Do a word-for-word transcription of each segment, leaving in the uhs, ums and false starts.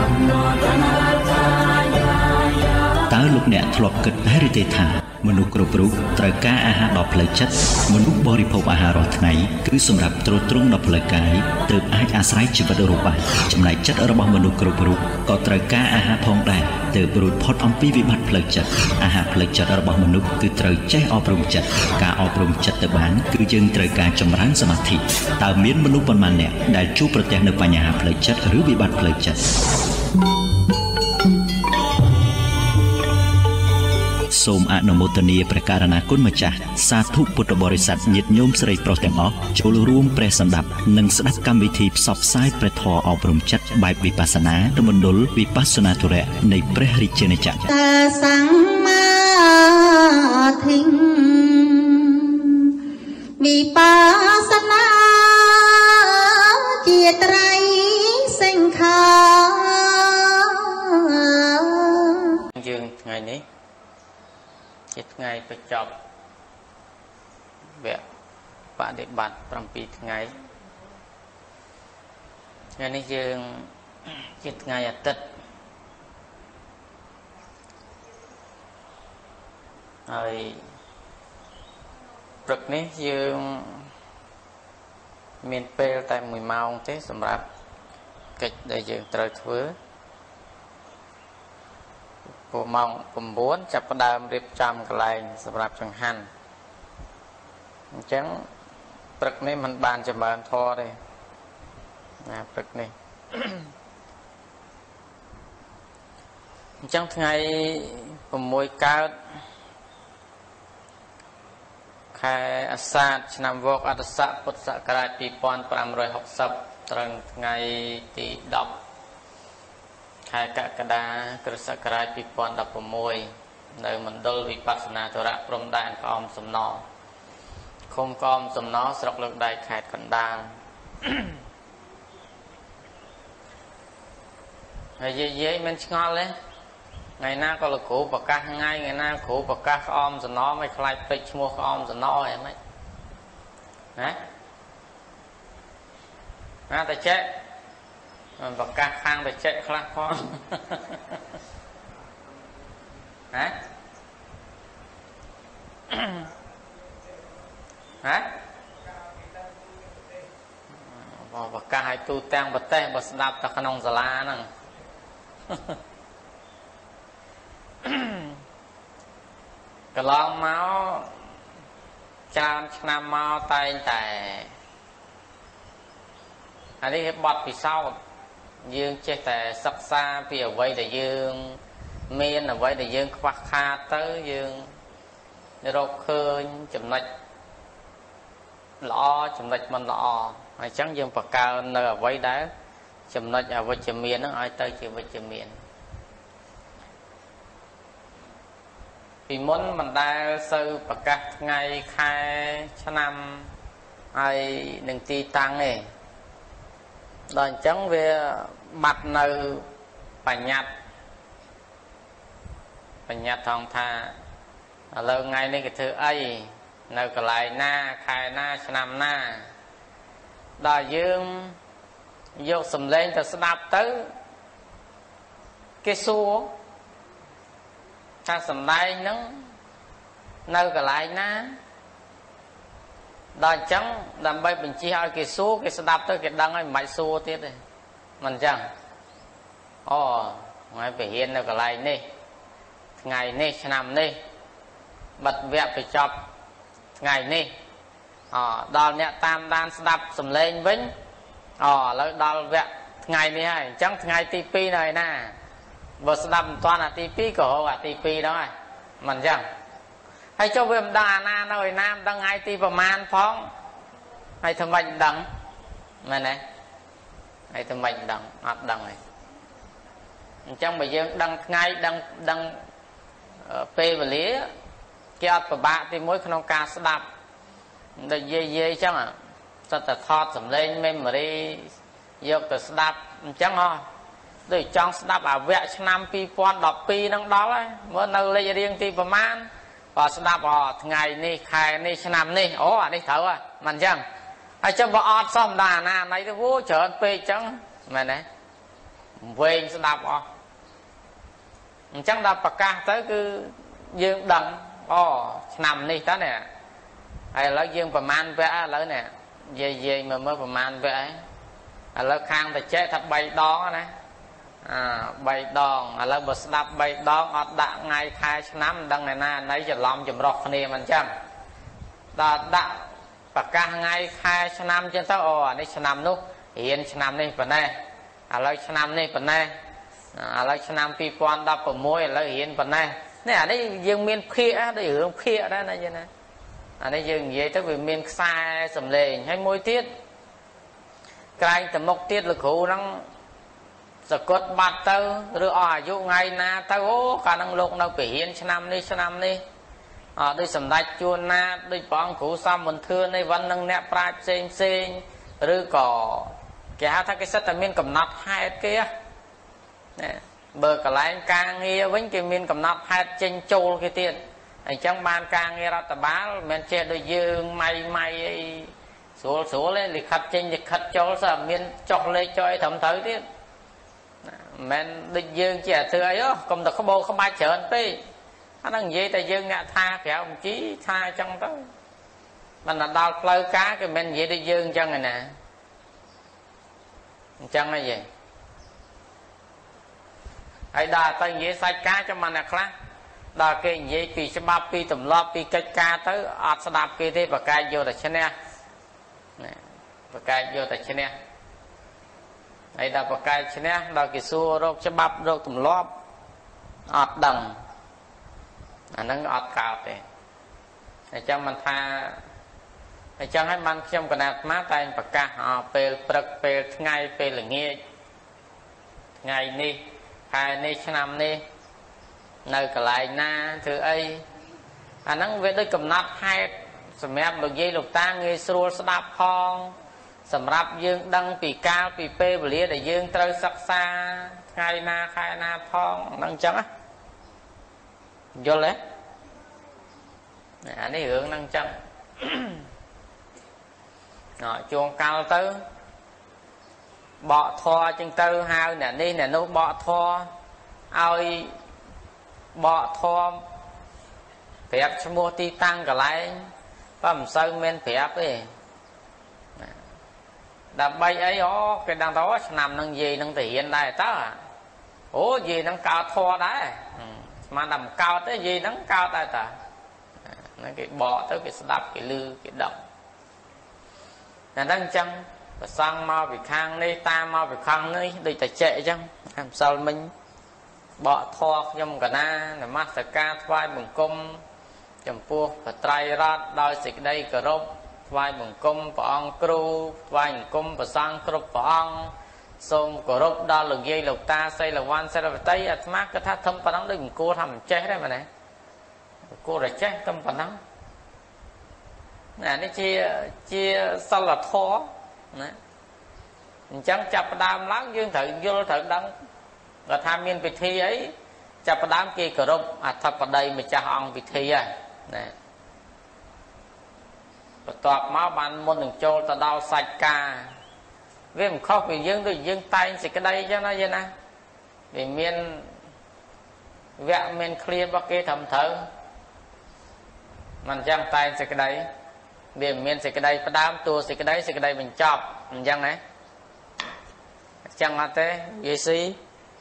តើលោកអ្នកធ្លាប់គិតហើយឬទេថាមនុស្សគ្រប់រូបត្រូវការអាហារដល់ផ្លូវចិត្តមនុស្សបរិភោគអាហាររាល់ថ្ងៃគឺសម្រាប់ទ្រទ្រង់ដល់ផ្លូវកាយទើបអាចអាស្រ័យជីវិតរស់បានចំណែកចិត្តរបស់មនុស្សគ្រប់រូបក៏ត្រូវការអាហារផងដែរទើបរួចផុតអំពីវិបត្តិផ្លូវចិត្តអាហារផ្លូវចិត្តរបស់មនុស្សគឺត្រូវចេះអប់រំចិត្តការអប់រំចិត្តទៅបានគឺយើងត្រូវការចម្រើនសមាធិតើមានមនុស្សប៉ុន្មានអ្នកដែលជួបប្រទះនូវបញ្ហាផ្លូវចិត្តឬវិបត្តិផ្លូវចិត្តសូមអនុមោទនាព្រះករុណាគុណម្ចាស់សាធុពុទ្ធបរិស័ទញាតិញោមស្រីប្រុសទាំងអស់ចូលរួមព្រះសម្ដាប់និងស្ដាប់កម្មវិធីផ្សព្វផ្សាយព្រះធម៌អប់រំចិត្តបែបវិបស្សនានៅមណ្ឌលវិបស្សនាធុរៈនៃព្រះរាជាណាចក្រតាសង្មាធិវិបស្សនាជាត្រៃសង្ខារយើងថ្ងៃនេះជាថ្ងៃបញ្ចប់វគ្គបដិបត្តិbảyថ្ងៃថ្ងៃនេះយើងជាថ្ងៃអាទិត្យហើយព្រឹកនេះយើងមានពេលតែមួយម៉ោងទេសម្រាប់កិច្ចដែលយើងត្រូវធ្វើព្រោះម៉ោង៩ចាប់ផ្ដើមរៀបចំកន្លែងសម្រាប់ចង្ហាន់អញ្ចឹងព្រឹកនេះมันបានចម្រើនធម៌ទេណាព្រឹកនេះអញ្ចឹងថ្ងៃ៦កើតខែអាសាឍឆ្នាំវកអត្តស័កពុទ្ធសករាជ២៥៦០ត្រឹមថ្ងៃទីដប់ខែកក្កដាគ្រិស្តសករាជ២០១៦នៅមណ្ឌលវិបស្សនាធុរៈព្រំដែនក្អមសំណឃុំក្អមសំណស្រុកលើកដែកខេត្តកណ្ដាលហើយយាយយាយមិនឆ្ងល់ទេថ្ងៃណាក៏លោកគ្រូប្រកាសថ្ងៃថ្ងៃណាគ្រូប្រកាសក្អមសំណមិនខ្លាចពេចឈ្មោះក្អមសំណអីមិនណាណាតែចេះប្រកាសខាងបច្ចេកខ្លះផងហ៎ហ៎ប្រកាសឲ្យទូទាំងប្រទេសបើស្ដាប់តែក្នុងសាលាហ្នឹងកន្លងមកច្រើនឆ្នាំមកតែងតែអានេះគេបត់ពិសោធន៍យើងចេះតែសិក្សាពីអ្វីដែលយើងមានអ្វីដែលយើងខ្វះខាតទៅយើងរកឃើញចំណុចល្អចំណុចមិនល្អហើយអញ្ចឹងយើងបង្កើននៅអ្វីដែលចំណុចអវិជ្ជមានហ្នឹងឲ្យទៅជាវិជ្ជមានពីមុនមិនដែលសូវប្រកាសថ្ងៃខែឆ្នាំហើយនឹងទីតាំងទេដល់អញ្ចឹងវាបាត់នៅបញ្ញត្តិបញ្ញត្តិថងថាឥឡូវថ្ងៃនេះគេធ្វើអីនៅកន្លែងណាខែណាឆ្នាំណាដល់យើងយកសំឡេងទៅស្ដាប់ទៅគេសួរថាសំដែងហ្នឹងនៅកន្លែងណាដល់អញ្ចឹងដើម្បីបញ្ជាឲ្យគេសួរគេស្ដាប់ទៅគេដឹងហើយមិនបាច់សួរទៀតទេមិនអញ្ចឹងអូថ្ងៃពហិននៅកន្លែងនេះថ្ងៃនេះឆ្នាំនេះបិទវគ្គបញ្ចប់ថ្ងៃនេះអូដល់អ្នកតាមដានស្ដាប់សំឡេងវិញអូឥឡូវដល់វគ្គថ្ងៃនេះហើយអញ្ចឹងថ្ងៃទីពីរនៅឯណាបើស្ដាប់មិនទាន់អាទីពីរក៏រកអាទីពីរហ្នឹងហើយមិនអញ្ចឹងហើយចុះវាមិនដឹងអាណានៅឯណាមិនដឹងថ្ងៃទីប្រមាណផងហើយធ្វើម៉េចដឹងមែនទេហើយធ្វើម៉េចដឹងអត់ដឹងទេអញ្ចឹងបើយើងដឹងថ្ងៃដឹងដឹងពេលវេលាគេអត់ពិបាកទីមួយក្នុងការស្ដាប់ដូចយាយយាយអញ្ចឹងសិតតែថតសំឡេង memory យកទៅស្ដាប់អញ្ចឹងហ៎ដូចចង់ស្ដាប់អាវគ្គឆ្នាំពីរពាន់ដប់ពីរហ្នឹងដល់ហើយមើលនៅលេខរៀងទីប្រមាណបើស្ដាប់អូថ្ងៃនេះខែនេះឆ្នាំនេះអូអានេះត្រូវហ៎មិនអញ្ចឹងហើយចុះបើអត់សមតាអាណាណៃទៅវូច្រើនពេកអញ្ចឹងមែនទេ về sẽ đạp ọ chẳng đạp bạc ca tới cứ dương đằng ô nằm đi tới nè hay lấy dương và man vẽ lấy nè về về mà mới và man vẽ lấy khang thì chết thật bay đó nè à bay đòn lấy bật đạp bay đón ở đã ngay khai năm đằng này na lấy cho lòng chùm rọc này mình chăng đã đã bạc ca ngay khai năm trên tao ồ đây năm lúc hiện năm đi phần này à lấy năm đi phần này à lấy năm pi quan đập ở môi lấy hiện phần này nè ở đây dương miền khía đây hướng khía đó này như này ở đây dương vậy tới vì miền sai sầm lề hay môi tiết cái tầm mốc tiết là khổ năng sờ cốt bát tơ rồi ở dụ ngày na tơ ô cả năng lục đâu phải hiện năm đi năm đi ở đây sầm đạch chuồn na đây bóng khổ xăm mình thưa đây vẫn năng nẹp prai xem xem rồi có cái hát cái sách là miền cầm nắp hai kia bờ cả lại càng nghe với cái miền cầm nắp hai trên châu cái tiền anh chẳng ban càng nghe ra tờ báo men che đôi dương may may số số lên lịch khất trên lịch khất châu sao miền chọc lên cho ai thầm thử tiếp men đôi dương trẻ thưa ấy á còn được có bô không ai chởn đi anh đang vậy tại dương ngã tha kẹo ông chí tha trong đó mình là đào plơ cá cái men vậy đôi dương chân này nè chân là gì ai đà tay dễ sai cá cho mình là khác đà cái dễ pi cho ba pi tầm lo pi cách cá tới ạt sa đạp kia thế và cái vô là chân nè và cái vô là chân nè ai đà và cái chân nè đà cái xua rô cho bắp rô tầm lo ạt đằng anh nó ạt cào thế để cho mình tha để choให้มันខ្ញុំកណាត់មកតែប្រកាសពេលព្រឹកពេលថ្ងៃពេលល្ងាចថ្ងៃនេះខែនេះឆ្នាំនេះនៅកន្លែងណាធ្វើអីអាហ្នឹងវាដូចកំណត់ហេតុសម្រាប់លោកយាយលោកតាងាយស្រួលស្ដាប់ផងសម្រាប់យើងដឹងពីកាលពីពេលវេលាដែលយើងត្រូវសិក្សាថ្ងៃណាខែណាផងហ្នឹងអញ្ចឹងណាយល់ទេអានេះរឿងហ្នឹងអញ្ចឹងchuông cao tới bọ thoa trên tư hai nè đi nè nó bọ thoa ai bọ thoa phép cho mua ti tăng cả lại bấm sơn men phép ấy đập bay ấy ó cái đang đó nằm năng gì năng thể hiện đây ta à ủa gì năng cao thoa đấy mà nằm cao tới gì năng cao tại ta cái bọ tới cái đập cái lư cái động là đang chăng và sang mau bị khang đi ta mau bị khang đi đi tại trệ chăng làm sao mình bỏ thoa trong cả na là mắt sạc ca vai bừng cung chầm pua và trai ra đôi xịt đây cờ rốt vai bừng cung và ông kru vai bừng cung và sang kru và ông xôm cờ rốt đo lực dây lục ta xây là quan xây là tây à mát cái thắt thâm phần nắng đừng cô thầm chết đấy mà này cô là chết thâm phần nắng nè nó chia chia sao là thô nè chẳng chập đam láng dương thử vô thử đắng và tham miên vị thi ấy chập đám kia cờ rốt à thật ở đây mà cha ông vị thi à nè và toạc máu bàn môn đừng trôi ta đau sạch ca với một khóc vì dương tôi dương tay thì cái đây cho nó vậy nè vì miên vẹn miên clear bắc kia thầm thử mình chẳng tay thì cái đấy vì miền sẽ cái đây phải đám tua sẽ cái đấy sẽ cái đây mình chọc mình chăng này chăng là thế gì xí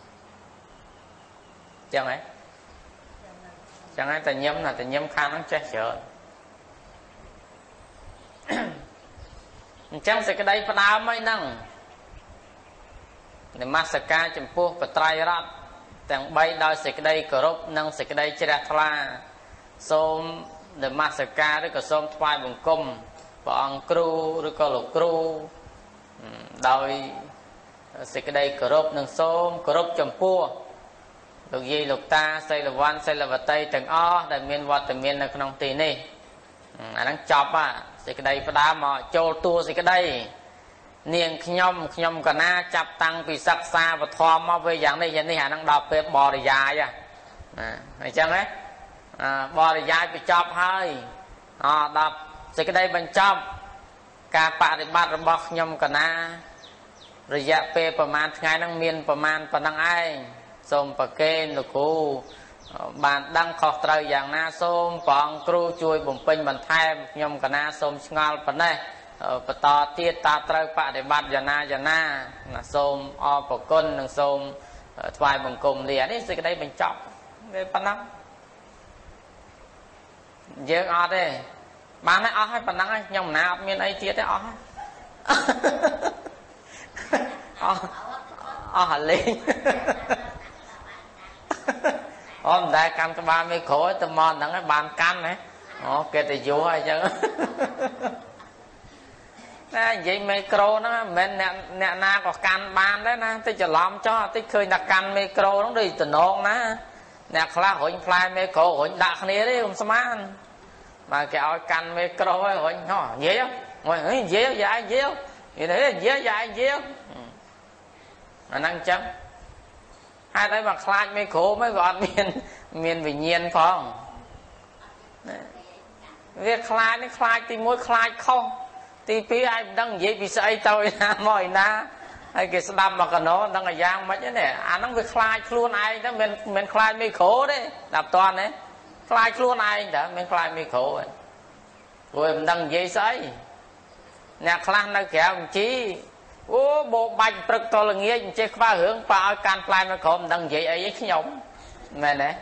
chăng ấy chăng ấy ta nhâm là ta nhâm khăn nó chết sợ chăng sẽ cái đây phải đám mấy năng để masaka chấm pua và trai rát tàng bay đôi sẽ cái đây cờ rốt năng sẽ cái đây chơi ra thla xôm để masaka rồi có xôm thoai bằng cung và ông kru rồi có lục kru đôi sẽ cái đây cờ rốt nâng xôm cờ rốt chấm pua được gì lục ta xây là văn xây là vật tây tầng o đại miền vật tầng miền là con tì này anh đang chọc à sẽ cái đây phải đá mà châu tua sẽ cái đây niềng nhom nhom cả na chập tăng vì sắc xa và thoa mau về dạng này dạng này hà đang đọc về bò để dài à này chăng ấy bò để dài bị chọc hơi đọc sẽ cái đây bên trong cả bạn để bắt bọc nhom cả na រយៈពេលប្រមាណថ្ងៃហ្នឹងមានប្រមាណប៉ុណ្ណឹងឯងសូមប្រកេនលោកគ្រូបានដឹងខុសត្រូវយ៉ាងណាសូមព្រះអង្គគ្រូជួយបំពេញបន្ថែមខ្ញុំកណាសូមឆ្ងល់ប៉ុណ្ណេះបន្តទៀតតើត្រូវបដិបត្តិយ៉ាងណាយ៉ាងណាណាសូមអរព្រគុណនិងសូមថ្វាយបង្គំលានេះសេចក្តីបញ្ចប់វាប៉ុណ្ណឹងយើងអត់ទេបានហើយអស់ហើយប៉ុណ្ណឹងហើយខ្ញុំមិនណាអត់មានអីទៀតទេអស់ហើយអស់អស់ហើយលេងអូមិនដែលកាន់ក្បាលមេក្រូទៅមកហ្នឹងហើយបានកាន់ហ៎អូគេទៅយូរហើយអញ្ចឹងតែនិយាយមេក្រូហ្នឹងមិនមែនអ្នកអ្នកណាក៏កាន់បានដែរណាតិចច្រឡំចោះតិចឃើញតែកាន់មេក្រូហ្នឹងដូចតំណងណាអ្នកខ្លះរុញផ្លែមេក្រូរុញដាក់គ្នាទេខ្ញុំស្មានបើគេឲ្យកាន់មេក្រូហើយរុញហ៎និយាយមកនិយាយយាយនិយាយនិយាយនិយាយយាយនិយាយអាហ្នឹងអញ្ចឹងហេតុអីមកខ្លាចមេក្រូមិនវាអត់មានមានវិញ្ញាណផងវាខ្លាចនេះខ្លាចទីមួយខ្លាចខុសទីពីរឯងមិនដឹងនិយាយពីស្អីទៅឯណាមកឯណាហើយគេស្ដាប់មកកណោដឹងអាយ៉ាងម៉េចទេអាហ្នឹងវាខ្លាចខ្លួនឯងទៅមិនមិនខ្លាចមេក្រូទេដល់តន់ទេខ្លាចខ្លួនឯងតើមិនខ្លាចមេក្រូទេព្រោះមិនដឹងនិយាយស្អីអ្នកខ្លះនៅក្រៅបញ្ជីអូបោបាច់ព្រឹកតល្ងាចអញ្ចេះខ្វះរឿងប៉ាឲ្យកាន់ផ្លែមេក្រូមិនដឹងនិយាយអីឯងខ្ញុំមែនទេ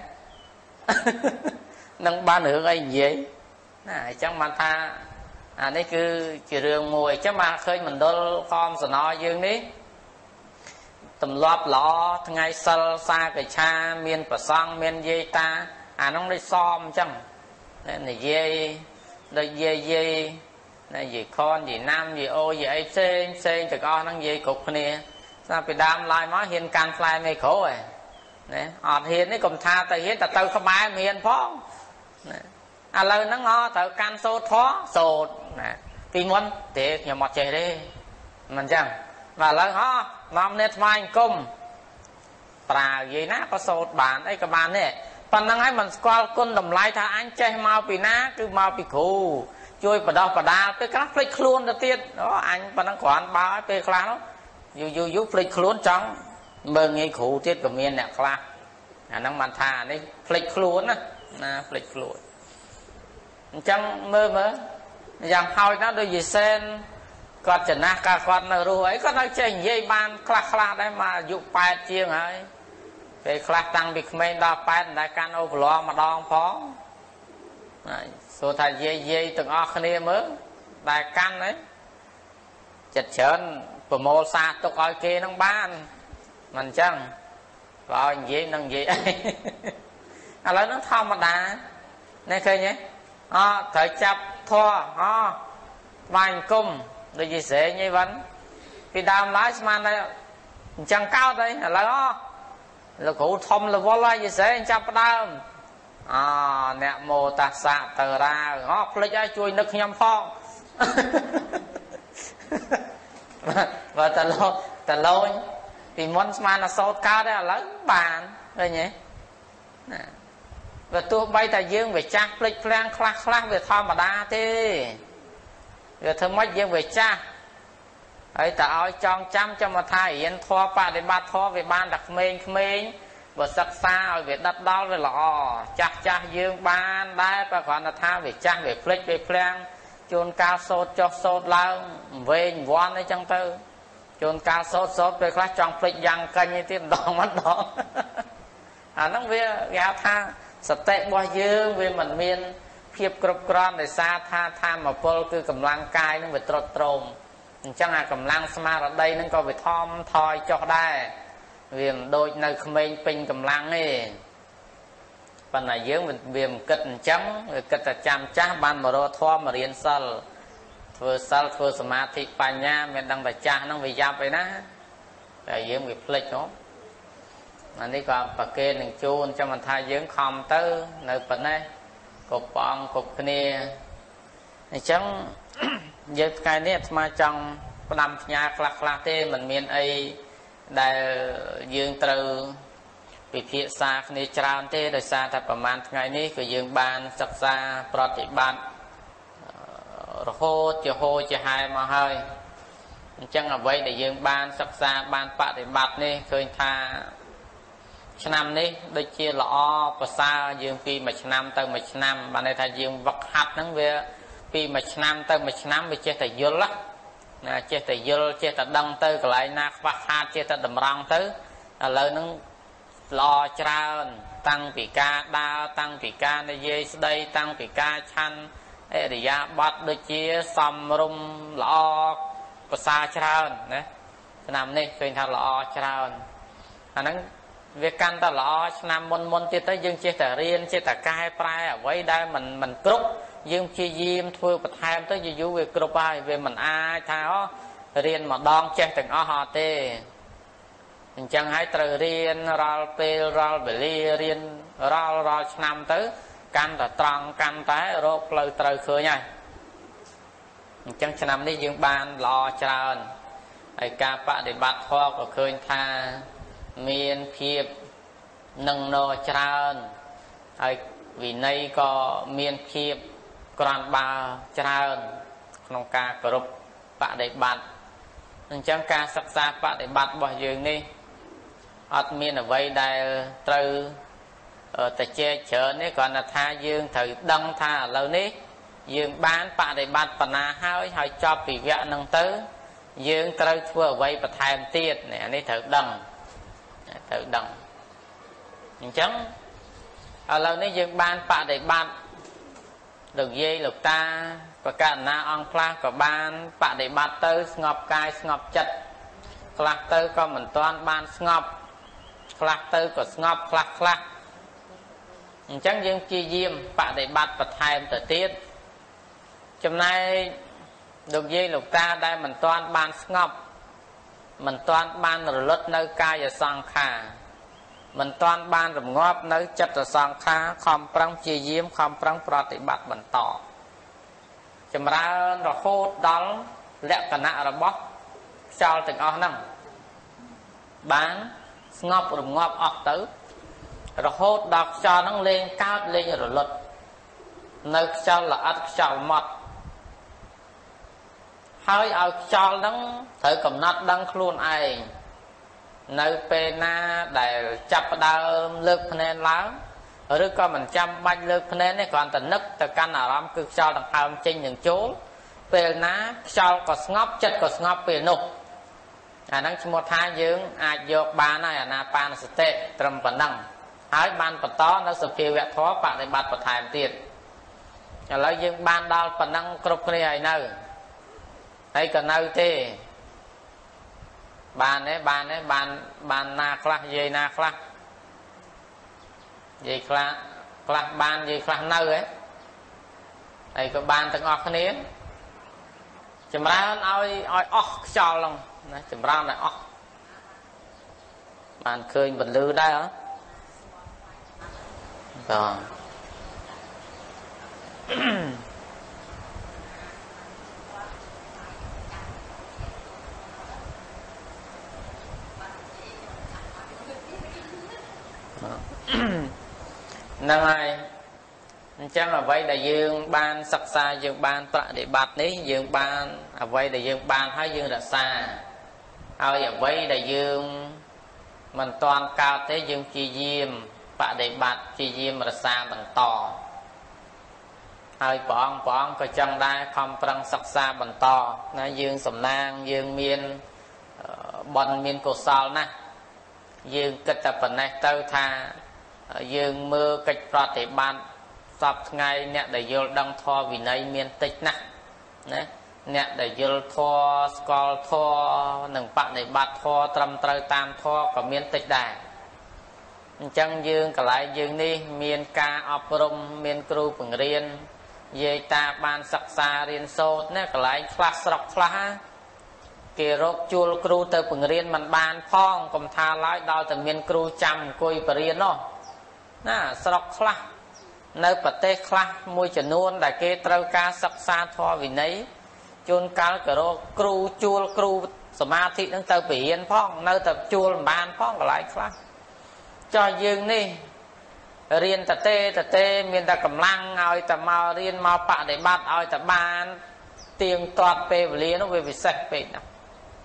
នឹងបានរឿងអីនិយាយណាអញ្ចឹងបានថាអានេះគឺជារឿងមួយអញ្ចឹងបានឃើញមណ្ឌលខំសណយើងនេះទម្លាប់ល្អថ្ងៃសិលសាកឆាមានប្រសង់មានយាយតាអានោះដូចសមអញ្ចឹងនិយាយដូចយាយយាយនិយាយខននិយាយណាំនិយាយអូនិយាយអីផ្សេងផ្សេងទាំងអស់ហ្នឹងនិយាយគ្រប់គ្នាស្រាប់ពីដើមឡើយមកហ៊ានកាន់ផ្លែមេក្រូហ៎ណាអត់ហ៊ាននេះកុំថាទៅហ៊ានតែទៅក្បែរមិនហ៊ានផងណាឥឡូវហ្នឹងអត់ត្រូវកាន់សូត្រធေါ်សូត្រណាពីមុនទេខ្ញុំអត់ចេះទេមិនអញ្ចឹងបាទឥឡូវហ៎នាំនេះថ្វាយអង្គមប្រើនិយាយណាក៏សូត្របានអីក៏បានដែរប៉ុណ្ណឹងហើយមិនស្គាល់គុណតម្លៃថាអញចេះមកពីណាគឺមកពីគ្រូជួយបដោះបដាលពេលខ្លះភ្លេចខ្លួនទៅទៀតអូអញប៉ុណ្ណឹងគ្រាន់បើឲ្យពេលខ្លះនោះយូរយូរយូរភ្លេចខ្លួនចង់មើងងាយគ្រូទៀតក៏មានអ្នកខ្លះអាហ្នឹងបានថានេះភ្លេចខ្លួនណាណាភ្លេចខ្លួនអញ្ចឹងមើលមើលយ៉ាងហោចណាស់ដូចយីសែនគាត់ចំណាស់កាលគាត់នៅរស់អីគាត់នៅចេះនិយាយបានខ្លះខ្លះដែរមកអាយុប៉ែតជាងហើយពេលខ្លះតាំងពីក្មេងដល់ប៉ែតមិនដែលកាន់អូប្រឡងម្ដងផងសួរថាយាយយាយទាំងអស់គ្នាមើលដែលកាន់ហ្នឹងចិត្តច្រើនប្រមូលសាទុកឲ្យគេនឹងបានមិនអញ្ចឹងបើឲ្យនិយាយនឹងនិយាយអីឥឡូវហ្នឹងធម្មតានេះឃើញទេអត់ត្រូវចាប់ធေါ်អថ្វាយអង្គមដូចជាស្រែងអីវ៉ាន់ពីដើមឡើយស្មានតែអញ្ចឹងកោតអីឥឡូវអលោកគ្រូធំរវល់ហើយយីស្រែងចាប់ផ្ដើមអអ្នកមោតាសៈតរាអភ្លេចឲ្យជួយនឹកខ្ញុំផងបើតលោតលោញពីមុនស្មានអសោតកើតទេឥឡូវបានឃើញទេណាបើទោះបីតែយើងវាចាស់ភ្លេចភ្លាំងខ្លះខ្លះវាធម្មតាទេវាធ្វើម៉េចយើងវាចាស់ហើយតែឲ្យចងចាំចាំមកថារៀនធម៌បដិបត្តិធម៌វាបានតែក្មេងក្មេងបើសិក្សាឲ្យវាដិតដល់វាល្អចាស់ចាស់យើងបានដែរបើគ្រាន់តែថាវាចាស់វាភ្លេចវាភ្លាំងជួនកាលសូត្រចុះសូត្រឡើងវែងវ័នអីចឹងទៅជួនកាលសូត្រសូត្រពេលខ្លះចង់ភ្លេចយ៉ាងកាញ់ឯទៀតម្ដងម្ដងអាហ្នឹងវាគេហៅថាសតិរបស់យើងវាមិនមានភាពគ្រប់គ្រាន់ដោយសារថាធម៌ពលគឺកម្លាំងកាយនឹងវាត្រុតត្រោមអញ្ចឹងអាកម្លាំងស្មារតីនឹងក៏វាថមថយចុះដែរវាមិនដូចនៅក្មេងពេញកម្លាំងទេប៉ុន្តែយើងវាមិនគិតអញ្ចឹងវាគិតតែចាំចាស់បានមករកធម៌មករៀនសិលធ្វើសិលធ្វើសមាធិបញ្ញាមិនដឹងតែចាស់ហ្នឹងវាយ៉ាប់ឯណាតែយើងវាភ្លេចហ៎អានេះក៏ប្រកេននឹងជូនចាំមិនថាយើងខំទៅនៅប៉ុណ្ណេះគ្រប់ព្រះអង្គគ្រប់គ្នាអញ្ចឹងយើងថ្ងៃនេះអាត្មាចង់ផ្ដាំផ្ញើខ្លះខ្លះទេមិនមានអីដែលយើងត្រូវពិភាក្សាគ្នាច្រើនទេដោយសារតែប្រហែលថ្ងៃនេះក៏យើងបានសិក្សាប្រតិបត្តិរហូតជាហូរជាហែមកហើយអញ្ចឹងអ្វីដែលយើងបានសិក្សាបានបប្រតិបត្តិនេះឃើញថាឆ្នាំនេះដូចជាល្អប្រសើរយើងពីមួយឆ្នាំទៅមួយឆ្នាំបានន័យថាយើងវឹកហាត់ហ្នឹងវាពីមួយឆ្នាំទៅមួយឆ្នាំវាចេះតែយល់ណាចេះតែយល់ចេះតែដឹងទៅកន្លែងណាខ្វះខាតចេះតែតម្រង់ទៅឥឡូវហ្នឹងល្អច្រើនតាំងពីការដើរតាំងពីការនិយាយស្ដីតាំងពីការឆាន់អរិយាប័ត្រដូចជាសំរុំល្អប្រសើរច្រើនណាឆ្នាំនេះឃើញថាល្អច្រើនអាហ្នឹងវាកាន់តែល្អឆ្នាំមុនមុនទៀតទៅយើងចេះតែរៀនចេះតែកែប្រែអ្វីដែលមិនមិនគ្រប់យើងព្យាយាមធ្វើបន្ថែមទៅយូរយូរវាគ្រប់ហើយវាមិនអាចថាអូរៀនម្ដងចេះទាំងអស់អត់ទេអញ្ចឹងហើយត្រូវរៀនរាល់ពេលរាល់វេលារៀនរាល់រាល់ឆ្នាំទៅកាន់តែត្រង់កាន់តែរកផ្លូវត្រូវឃើញហើយអញ្ចឹងឆ្នាំនេះយើងបានល្អច្រើនហើយការបដិបត្តិធម៌ក៏ឃើញថាមានភាពនឹងណច្រើនហើយវិន័យក៏មានភាពក្រាន់បើច្រើនក្នុងការគោរពបដិបត្តិអញ្ចឹងការសិក្សាបដិបត្តិរបស់យើងនេះអត់មានអ្វីដែលត្រូវតែជែកច្រើននេះគ្រាន់តែថាយើងត្រូវដឹងថាឥឡូវនេះយើងបានបដិបត្តិបណ្ណាហើយហើយចប់ពីវគ្គហ្នឹងទៅយើងត្រូវធ្វើអ្វីបន្ថែមទៀតនេះអានេះត្រូវដឹងត្រូវដឹងអញ្ចឹងឥឡូវនេះយើងបានបដិបត្តិលោកយាយលោកតាប្រកាសណាអង្គខ្លះក៏បានបដិបត្តិទៅស្ងប់កាយស្ងប់ចិត្តខ្លះទៅក៏មិនទាន់បានស្ងប់ខ្លះទៅក៏ស្ងប់ខ្លះខ្លះអញ្ចឹងយើងព្យាយាមបដិបត្តិបន្ថែមទៅទៀតចំណែកលោកយាយលោកតាដែលមិនទាន់បានស្ងប់មិនទាន់បានរលត់នៅកាយសង្ខារមិនទាន់បានរងាប់នៅចិត្តសង្ខារខំប្រឹងព្យាយាមខំប្រឹងប្រតិបត្តិបន្តចម្រើនរហូតដល់លក្ខណៈរបស់ខ្យល់ទាំងអស់ហ្នឹងបានស្ងប់រងាប់អស់ទៅរហូតដល់ខ្យល់ហ្នឹងលែងកើតលែងរលត់នៅខ្យល់ល្អិតខ្យល់ម៉ត់ហើយឲ្យខ្យល់ហ្នឹងត្រូវកំណត់ដឹងខ្លួនឯងនៅពេលណាដែលចាប់ផ្ដើមលើកភ្នែនឡើងឬក៏មិនចាំបាច់លើកភ្នែនទេគ្រាន់តែនឹកទៅកាន់អារម្មណ៍គឺខ្យល់ដង្ហើមចេញនឹងចូលពេលណាខ្យល់ក៏ស្ងប់ចិត្តក៏ស្ងប់ពេលនោះអាហ្នឹងឈ្មោះថាយើងអាចយកបានហើយអាណាបានសតិត្រឹមប៉ុណ្ណឹងហើយបានបន្តនៅសភាវៈធម៌បដិបត្តិបន្ថែមទៀតឥឡូវយើងបានដល់ប៉ុណ្ណឹងគ្រប់គ្នាហើយនៅហើយក៏នៅទេបានទេបានទេបានបានណាខ្លះនិយាយណាខ្លះនិយាយខ្លះខ្លះបាននិយាយខ្លះនៅហ៎ហើយក៏បានទាំងអស់គ្នាចម្រើនឲ្យឲ្យអស់ខ្យល់ហ្នឹងណាចម្រើនឲ្យអស់បានឃើញពលឺដែរហ៎បាទហ្នឹងហើយអញ្ចឹងអ្វីដែលយើងបានសិក្សាយើងបានបដិបត្តិនេះយើងបានអ្វីដែលយើងបានហើយយើងរក្សាហើយអ្វីដែលយើងមិនទាន់កើតទេយើងព្យាយាមបដិបត្តិព្យាយាមរក្សាបន្តហើយព្រះអង្គព្រះអង្គក៏ចឹងដែរខំប្រឹងសិក្សាបន្តណាយើងសំណាងយើងមានបុណ្យមានកុសលណាស់យើងគិតតែប៉ុណ្ណេះទៅថាយើងមើលកិច្ចប្រតិបត្តិសពថ្ងៃអ្នកដែលយល់ដឹងធម៌វិន័យមានតិចណាស់ណាអ្នកដែលយល់ធម៌ស្គាល់ធម៌និងបដិបត្តិធម៌ត្រឹមត្រូវតាមធម៌ក៏មានតិចដែរអញ្ចឹងយើងកន្លែងយើងនេះមានការអប់រំមានគ្រូបង្រៀនយាយតាបានសិក្សារៀនសូត្រណាកន្លែងខ្លះស្រុកខ្លះគេរកជួលគ្រូទៅបង្រៀនមិនបានផងកុំថាឡើយដល់តែមានគ្រូចាំអង្គុយបរៀននោះណាស្រុកខ្លះនៅប្រទេសខ្លះមួយចំនួនដែលគេត្រូវការសិក្សាធម៌វិន័យជួនកាលក៏រកគ្រូជួលគ្រូសមាធិនឹងទៅបរៀនផងនៅតែជួលមិនបានផងកន្លែងខ្លះចុះយើងនេះរៀនតទេតទេមានតែកម្លាំងឲ្យតែមករៀនមកបដិបត្តិឲ្យតែបានទៀងទាត់ពេលវេលានោះវាពិសេសពេកណា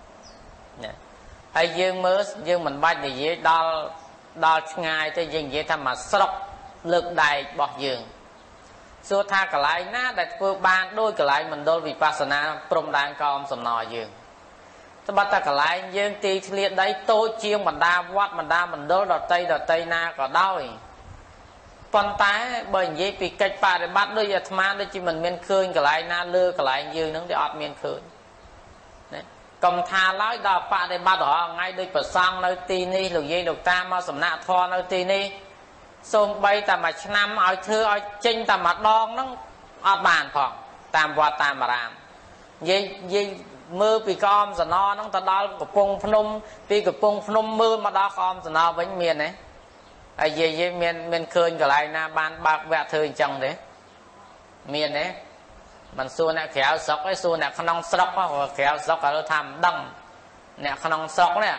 ហើយយើងមើលយើងមិនបាច់និយាយដល់ដល់ឆ្ងាយទេយើងនិយាយថាមកស្រុកលើកដែករបស់យើងសួរថាកន្លែងណាដែលធ្វើបានដោយកន្លែងមណ្ឌលវិបស្សនាព្រំដែនកោមសំណរយើងត្បិតតែកន្លែងយើងទីធ្លាដីតូចជាងបណ្ដាវត្តបណ្ដាមណ្ឌលដតីដតីណាក៏ដោយប៉ុន្តែបើនិយាយពីកិច្ចបរិបត្តិដូចអាត្មាដូចជាមិនមានឃើញកន្លែងណាលើកន្លែងយើងនឹងទេអត់មានឃើញណាកុំថាឡើយដល់បរិបត្តិរាល់ថ្ងៃដូចប្រសង់នៅទីនេះលោកយាយលោកតាមកសំណាក់ធម៌នៅទីនេះសូម្បីតែមួយឆ្នាំឲ្យធ្វើឲ្យចេញតែម្ដងហ្នឹងអត់បានផងតាមវត្តតាមអារាមនិយាយនិយាយមើលពីក្អមសណហ្នឹងទៅដល់កំពង់ភ្នំពីកំពង់ភ្នំមើលមកដល់ក្អមសណវិញមានទេហើយនិយាយមានមានឃើញកន្លែងណាបានបើកវគ្គធ្វើអញ្ចឹងទេមានទេមិនសួរអ្នកក្រៅស្រុកទេសួរអ្នកក្នុងស្រុកក្រៅស្រុកគាត់ថាមិនដឹងអ្នកក្នុងស្រុកនេះ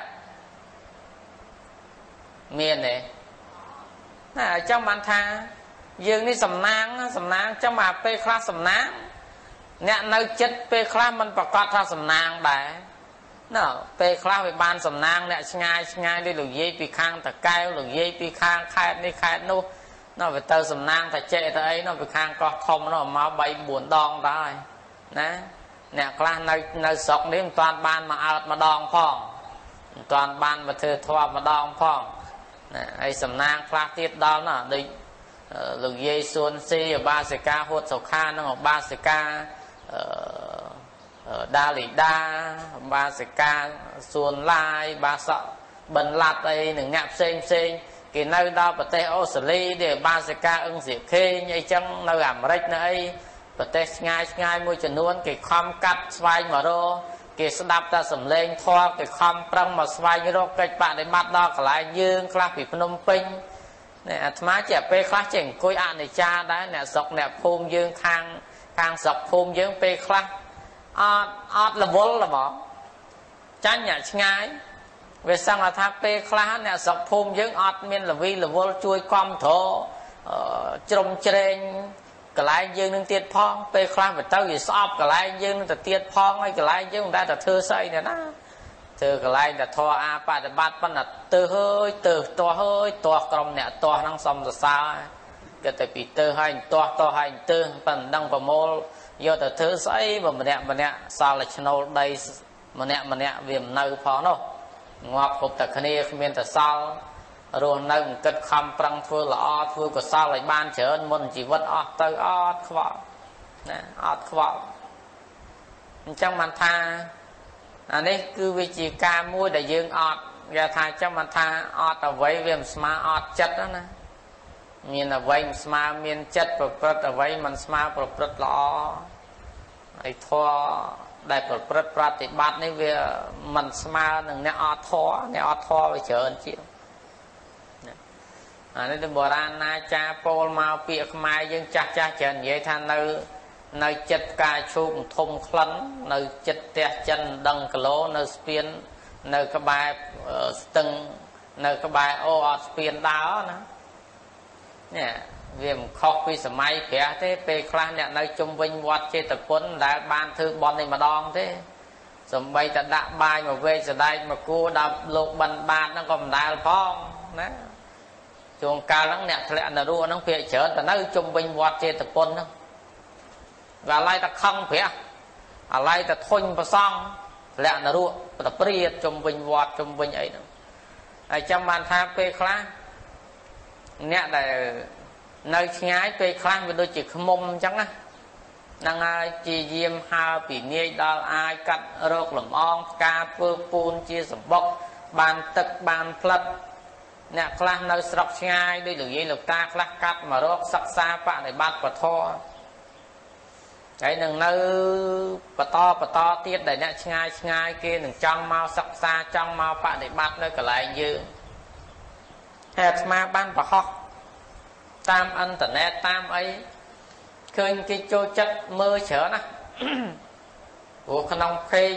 មានទេណាអញ្ចឹងបានថាយើងនេះសំណាងសំណាងចឹងមកពេលខ្លះសំណាងអ្នកនៅចិត្តពេលខ្លះมันប្រកាសថាសំណាងដែរណាពេលខ្លះវាបានសំណាងអ្នកឆ្ងាយឆ្ងាយដូចលោកយាយពីខាងតកែវលោកយាយពីខាងខេត្តនេះខេត្តនោះណាវាទៅសំណាងតែចេះទៅអីនោះពីខាងកោះធំនោះមកបីបួនដងដែរណាអ្នកខ្លះនៅនៅស្រុកនេះមិនទាន់បានមកអើតម្ដងផងមិនទាន់បានមកធ្វើធម៌ម្ដងផងណាហើយសំណាងខ្លះទៀតដល់ណាដូចលោកយាយសួនស៊ីឧបាសិកាហួតសុខានិងឧបាសិកាអឺដាលីដាបាសិកាសួនឡាយបាសក់បិនឡាត់អីនឹងអ្នកផ្សេងផ្សេងគេនៅដល់ប្រទេសអូស្ត្រាលីទេបាសិកាអឹងសៀខេងអីចឹងនៅអាមេរិកនៅអីប្រទេសឆ្ងាយឆ្ងាយមួយចំនួនគេខំកាត់ស្វែងមករកគេស្ដាប់តែសំឡេងធម៌គេខំប្រឹងមកស្វែងរកកិច្ចបដិបត្តិដល់កន្លែងយើងខ្លះពីភ្នំពេញនេះអាត្មាជាពេលខ្លះចេះអង្គុយអនិច្ចាដែរអ្នកស្រុកអ្នកភូមិយើងខាងខាងស្រុកភូមិយើងពេលខ្លះអត់អត់រវល់ហ្មងចាញ់អ្នកឆ្ងាយវាសឹងថាពេលខ្លះអ្នកស្រុកភូមិយើងអត់មានលវីរវល់ជួយគ្រប់គ្រងជ្រុំជ្រែងកន្លែងយើងនឹងទៀតផងពេលខ្លះទៅទៅវាស្អប់កន្លែងយើងនឹងទៅទៀតផងហើយកន្លែងយើងមិនដែលទៅធ្វើស្អីទេណាធ្វើកន្លែងតែធរអាបដិបត្តិប៉ុន្តែទៅហើយទៅទាស់ហើយទាស់ក្រុមអ្នកទាស់ហ្នឹងសំសរសើរគេទៅពីទៅហើយទាស់ទាស់ហើយទៅប៉ុណ្ណឹងប្រមូលយកទៅធ្វើស្អីបើម្នាក់ម្នាក់សល់តែឆ្នូលដីម្នាក់ម្នាក់វាមិននៅផងនោះងាប់គ្រប់តែគ្នាគ្មានតែសល់រស់នៅមិនគិតខំប្រឹងធ្វើល្អធ្វើកុសលឲ្យបានច្រើនមុនជីវិតអស់ទៅអត់ខ្វល់ណាអត់ខ្វល់អញ្ចឹងបានថាអានេះគឺវាជាការមួយដែលយើងអត់គេថាចឹងបានថាអត់អ្វីវាមិនស្មើអត់ចិត្តណាមានអ្វីមិនស្មើមានចិត្តប្រព្រឹត្តអ្វីមិនស្មើប្រព្រឹត្តល្អហើយធម៌ដែលប្រព្រឹត្តប្រតិបត្តិនេះវាមិនស្មើនឹងអ្នកអត់ធម៌អ្នកអត់ធម៌វាច្រើនជាងអានេះទៅបុរាណណាចាពោលមកពាក្យខ្មែរយើងចាស់ចាស់ច្រើននិយាយថានៅនៅចិត្តផ្កាឈូកធំក្លិននៅចិត្តផ្ទះចិនដឹងគីឡូនៅស្ពាននៅក្បែរស្ទឹងនៅក្បែរអូអត់ស្ពានដើរណានេះវាមិនខុសពីសម័យព្រះទេពេលខ្លះអ្នកនៅជុំវិញវត្តចេតពុនដែលបានធ្វើបន់នេះម្ដងទេសំបីតែដាក់បាយមកវេកសដែកមកគួរដល់លោកបិណ្ឌបាតហ្នឹងក៏មិនដែលផងណាជួនកាលហ្នឹងអ្នកធ្លាក់នរោហ្នឹងភាគច្រើនទៅនៅជុំវិញវត្តចេតពុនហ្នឹងវាឡៃតែខឹងព្រះអាឡៃតែធុញប្រសងធ្លាក់នរោប្រព្រាតជុំវិញវត្តជុំវិញអីហ្នឹងហើយចាំបានថាពេលខ្លះអ្នកដែលនៅឆ្ងាយពេលខ្លះវាដូចជាខ្មុំអញ្ចឹងណាហ្នឹងហើយជាយាមហើពីនាយដល់អាយកាត់រកលំអងផ្កាធ្វើពូនជាសម្បុកបានទឹកបានផ្លិតអ្នកខ្លះនៅស្រុកឆ្ងាយដូចលោកយាយលោកតាខ្លះកាត់មករកសិក្សាបដិបត្តិពធហើយនឹងនៅបន្តបន្តទៀតដែលអ្នកឆ្ងាយឆ្ងាយគេនឹងចង់មកសិក្សាចង់មកបដិបត្តិនៅកន្លែងយើងហើយអាត្មាបានប្រហោះតាមអ៊ីនធឺណិតតាមអីឃើញគេចូលចិត្តមើលច្រើនណាព្រោះក្នុងเพจ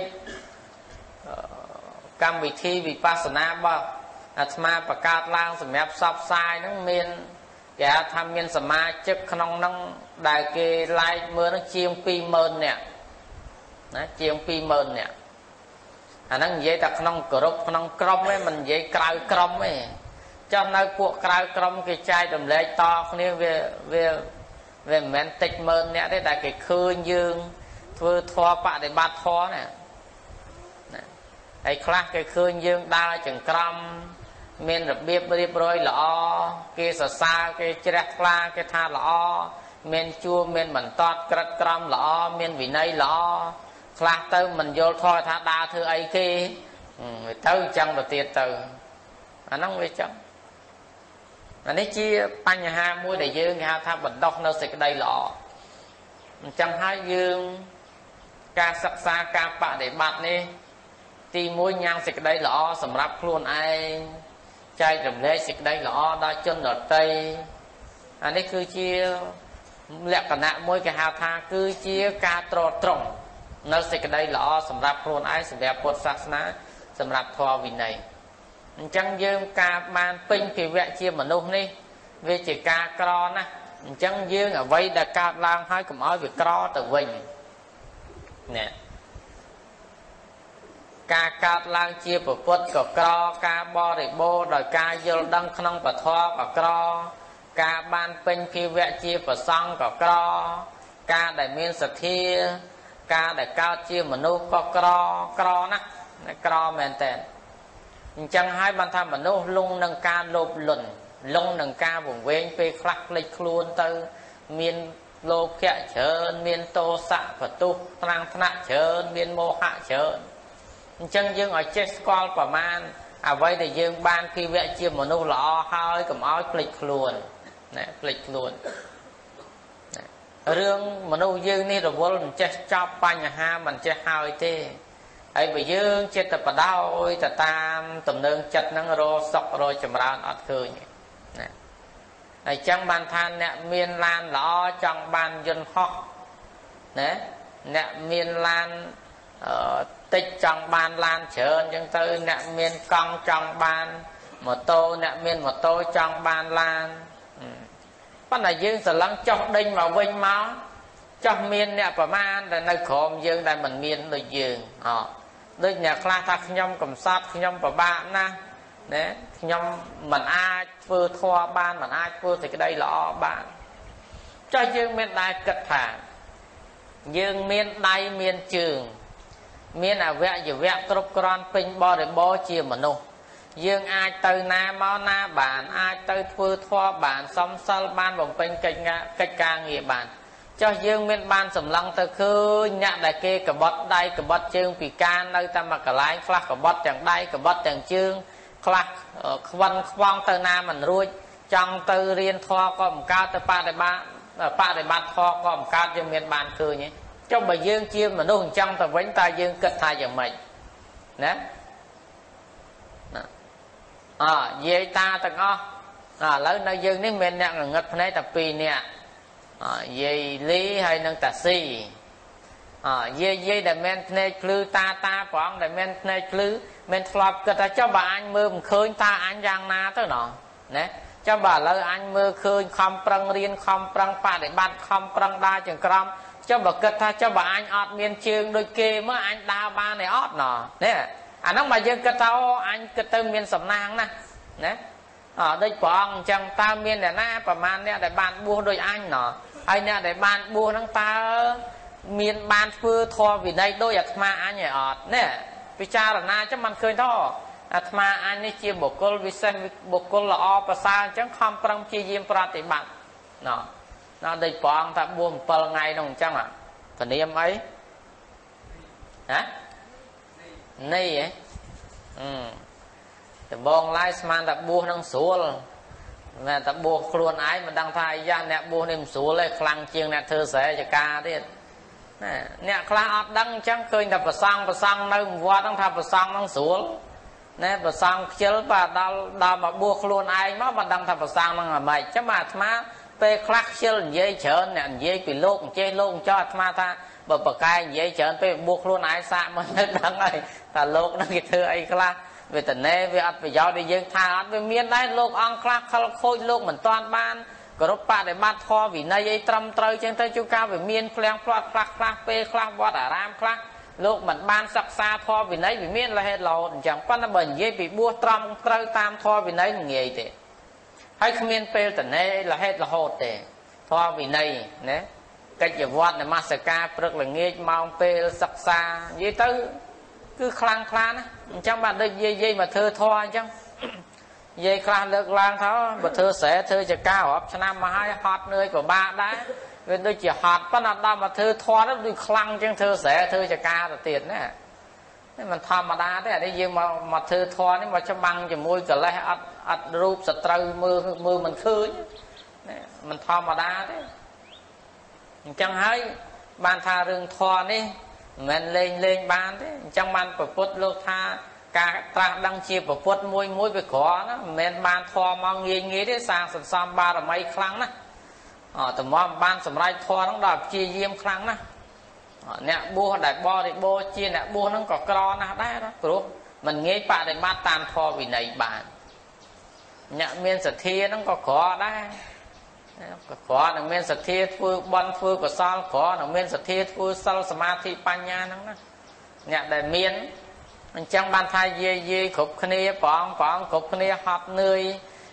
កម្មវិធីវិបស្សនារបស់អាត្មាបង្កើតឡើងសម្រាប់ផ្សព្វផ្សាយហ្នឹងមានគេហៅថាមានសមាជិកក្នុងហ្នឹងដែលគេ like មើលហ្នឹងជាង ពីរម៉ឺន នាក់ណាជាង ពីរម៉ឺន នាក់អាហ្នឹងនិយាយតែក្នុងគោរពក្នុងក្រុមឯងមិននិយាយក្រៅក្រុមឯងចុះនៅពួកក្រៅក្រុមគេចែករំលែកតគ្នាវាវាវាមិនមែនតិចម៉ឺនអ្នកទេតែគេឃើញយើងធ្វើធម៌បដិបត្តិធម៌ណាហើយខ្លះគេឃើញយើងដើរចង្ក្រមមានរបៀបរៀបរយល្អគេសរសើរគេជ្រះថ្លាគេថាល្អមានជួរមានបន្តត់ក្រិតក្រមល្អមានវិន័យល្អខ្លះទៅមិនយល់ធម៌ថាដើរធ្វើអីគេទៅអញ្ចឹងទៅទៀតទៅអាហ្នឹងវាចឹងអានេះជាបញ្ហាមួយដែលយើងគេហៅថាបណ្ដោះនៅសេចក្តីល្អអញ្ចឹងហើយយើងការសិក្សាការបដិបត្តិនេះទីមួយញ៉ាំងសេចក្តីល្អសម្រាប់ខ្លួនឯងចែករំលែកសេចក្តីល្អដល់ជនដទៃអានេះគឺជាលក្ខណៈមួយគេហៅថាគឺជាការត្រត្រង់នៅសេចក្តីល្អសម្រាប់ខ្លួនឯងសម្រាប់ពុទ្ធសាសនាសម្រាប់ធម៌វិន័យអញ្ចឹងយើងការបានពេញភាវៈជាមនុស្សនេះវាជាការក្រណាស់អញ្ចឹងយើងអ្វីដែលកើតឡើងហើយកុំឲ្យវាក្រទៅវិញណែការកើតឡើងជាពុទ្ធក៏ក្រការបរិបូរដោយការយល់ដឹងក្នុងពធក៏ក្រការបានពេញភាវៈជាប្រសង្ឃក៏ក្រការដែលមានសទ្ធាការដែលកើតជាមនុស្សក៏ក្រក្រណាស់ក្រមែនតើអញ្ចឹងហើយបានថាមនុស្សលងនឹងការលោភលន់លងនឹងការវង្វេងពេលខ្លះភ្លេចខ្លួនទៅមានលោភៈច្រើនមានទោសៈបទុះត្រាំងថ្នាក់ច្រើនមានមោហៈច្រើនអញ្ចឹងយើងឲ្យចេះស្គាល់ប្រមាណអ្វីដែលយើងបានភាវៈជាមនុស្សល្អហើយកុំឲ្យភ្លេចខ្លួនណាភ្លេចខ្លួនរឿងមនុស្សយើងនេះរវល់មិនចេះចប់បញ្ហាមិនចេះហើយទេហើយបើយើងចិត្តតែបដោយទៅតាមទំនើងចិត្តហ្នឹងរកសុខរកចម្រើនអត់ឃើញណាហើយចឹងបានថាអ្នកមានឡានល្អចង់បានយន្តហោះណាអ្នកមានឡានអឺតិចចង់បានឡានច្រើនអញ្ចឹងទៅអ្នកមានកង់ចង់បានម៉ូតូអ្នកមានម៉ូតូចង់បានឡានប៉ុន្តែយើងស្រឡឹងចោះដេញមកវិញមកចោះមានអ្នកប្រមាណដែលនៅក្រោមយើងដែលមិនមានដូចយើងអដូចអ្នកខ្លះថាខ្ញុំកំសត់ខ្ញុំពិបាកណាស់ណាខ្ញុំមិនអាចធ្វើធម៌បានមិនអាចធ្វើសេចក្តីល្អបានចោះយើងមានដែរគិតថាយើងមានដៃមានជើងមានអវយវៈគ្រប់គ្រាន់ពេញបរិបូរណ៍ជាមនុស្សយើងអាចទៅណាមកណាបានអាចទៅធ្វើធម៌បានសំសិលបានបំពេញកិច្ចការកិច្ចការងារបានចុះយើងមានបានសម្លឹងទៅឃើញអ្នកដែលគេកបត់ដៃកបត់ជើងពិការនៅតែមួយកន្លែងខ្លះកបត់ទាំងដៃកបត់ទាំងជើងខ្លះខ្វិនខ្វងទៅណាមិនរួចចង់ទៅរៀនធម៌ក៏មិនកើតទៅបដិបត្តិបដិបត្តិធម៌ក៏មិនកើតយើងមានបានឃើញទេចុះបើយើងជាមនុស្សអញ្ចឹងទៅវិញតើយើងគិតថាយ៉ាងម៉េចណាអើយាយតាទាំងអស់ឥឡូវនៅយើងនេះមានអ្នកងងឹតភ្នែកតែពីរនាក់យាយលីហើយនឹងតាស៊ីអយាយយាយដែលមានភ្នែកភ្លឺតាតាព្រះអង្គដែលមានភ្នែកភ្លឺមានធ្លាប់គិតថាចុះបើអញមើលមិនឃើញតើអញយ៉ាងណាទៅណោះណាចុះបើឥឡូវអញមើលឃើញខំប្រឹងរៀនខំប្រឹងបដិបត្តិខំប្រឹងដើរចង្ក្រមចុះបើគិតថាចុះបើអញអត់មានជើងដូចគេមើលអញដើរបានទេអត់ណោះនេះអាហ្នឹងបើយើងគិតថាអូអញគិតទៅមានសំណាងណាណាអើដូចព្រះអង្គអញ្ចឹងតើមានអ្នកណាប្រមាណអ្នកដែលបានបួសដូចអញណោះហើយអ្នកដែលបានបួសហ្នឹងតើមានបានធ្វើធម៌វិន័យដូចអាត្មាអញឯអត់នេះពិចារណាចឹងមិនឃើញថាអាត្មាអញនេះជាបុគ្គលវិសេសបុគ្គលល្អប្រសើរអញ្ចឹងខំប្រឹងព្យាយាមប្រតិបត្តិណោះណោះដូចព្រះអង្គថាបួស7ថ្ងៃនោះអញ្ចឹងអាព្រាមអីហ៎នេះហ៎អឺដំបងឡាយស្មានតែបួសនឹងស្រួលតែតែបួសខ្លួនឯងមិនដឹងថាអាយ៉ាអ្នកបួសនេះមិនស្រួលទេខ្លាំងជាងអ្នកធ្វើស្រែចកាទៀតណាអ្នកខ្លះអត់ដឹងអញ្ចឹងឃើញតែប្រសង់ប្រសង់នៅវត្តហ្នឹងថាប្រសង់ហ្នឹងស្រួលណាប្រសង់ខ្ជិលបាទដល់ដល់មកបួសខ្លួនឯងមកមិនដឹងថាប្រសង់ហ្នឹងអាម៉េចចឹងមកអាត្មាពេលខ្លះខ្ជិលនិយាយច្រើនអ្នកនិយាយពីលោកអញ្ចេះលោកអញ្ចោះអាត្មាថាបើបកកែនិយាយច្រើនពេលបួសខ្លួនឯងសាកមកនៅដឹងហើយថាលោកហ្នឹងគេធ្វើអីខ្លះវេទនាវាអត់ប្រយោជន៍ដែលយើងថាអត់វាមានដែរលោកអង្គខ្លះខលខូចលោកមិនតាន់បានគោរពបដិបត្តិធម៌វិន័យអីត្រឹមត្រូវចឹងទៅជួនកាលវាមានផ្លាំងផ្លាត់ខ្លះខ្លះពេលខ្លះវត្តអារាមខ្លះលោកមិនបានសិក្សាធម៌វិន័យវាមានលហេតុរហូតអញ្ចឹងប៉ុន្តែបើនិយាយពីបួសត្រង់ត្រូវតាមធម៌វិន័យមិនងាយទេហើយគ្មានពេលតនេលហេតុរហូតទេធម៌វិន័យណាកិច្ចវត្តនមស្ការព្រឹកល្ងាចម៉ោងពេលសិក្សានិយាយទៅគឺខ្លាំងខ្លាណាអញ្ចឹងបាទដូចយាយយាយមកធ្វើធម៌អញ្ចឹងយាយខ្លះលើកឡើងថាបើធ្វើស្រែធ្វើចការាប់ឆ្នាំមកហើយហត់នឿយពិបាកដែរវាដូចជាហត់ប៉ុន្តែដល់មកធ្វើធម៌ទៅដូចខ្លាំងអញ្ចឹងធ្វើស្រែធ្វើចកាទៅទៀតណានេះមិនធម្មតាទេអានេះយើងមកមកធ្វើធម៌នេះមកច្បាំងជាមួយកលេសអត់អត់រូបសត្រូវមើលមើលមិនឃើញនេះមិនធម្មតាទេអញ្ចឹងហើយបានថារឿងធម៌នេះមិនមែនលេងលេងបានទេអញ្ចឹងបានប្រពុតលោកថាការត្រាស់ដឹងជាប្រពុតមួយមួយវាក្រណាមិនមែនបានធម៌មកងាយងាយទេសាងសន្សំបារមីខ្លាំងណាស់អត់តែមកបានសម្រេចធម៌ហ្នឹងដល់ព្យាយាមខ្លាំងណាស់អ្នកបួសដែលបរិបូរជាអ្នកបួសហ្នឹងក៏ក្រណាស់ដែរព្រោះមិនងាយបដិបត្តិតាមធម៌វិន័យបានអ្នកមានសទ្ធាហ្នឹងក៏ក្រដែរក៏ក្រនឹងមានសទ្ធាធ្វើបន់ធ្វើកុសលក្រនឹងមានសទ្ធាធ្វើសិលសមាធិបញ្ញាហ្នឹងណាអ្នកដែលមានអញ្ចឹងបានថាយាយយាយគ្រប់គ្នាព្រះអង្គព្រះអង្គគ្រប់គ្នាហត់នឿយ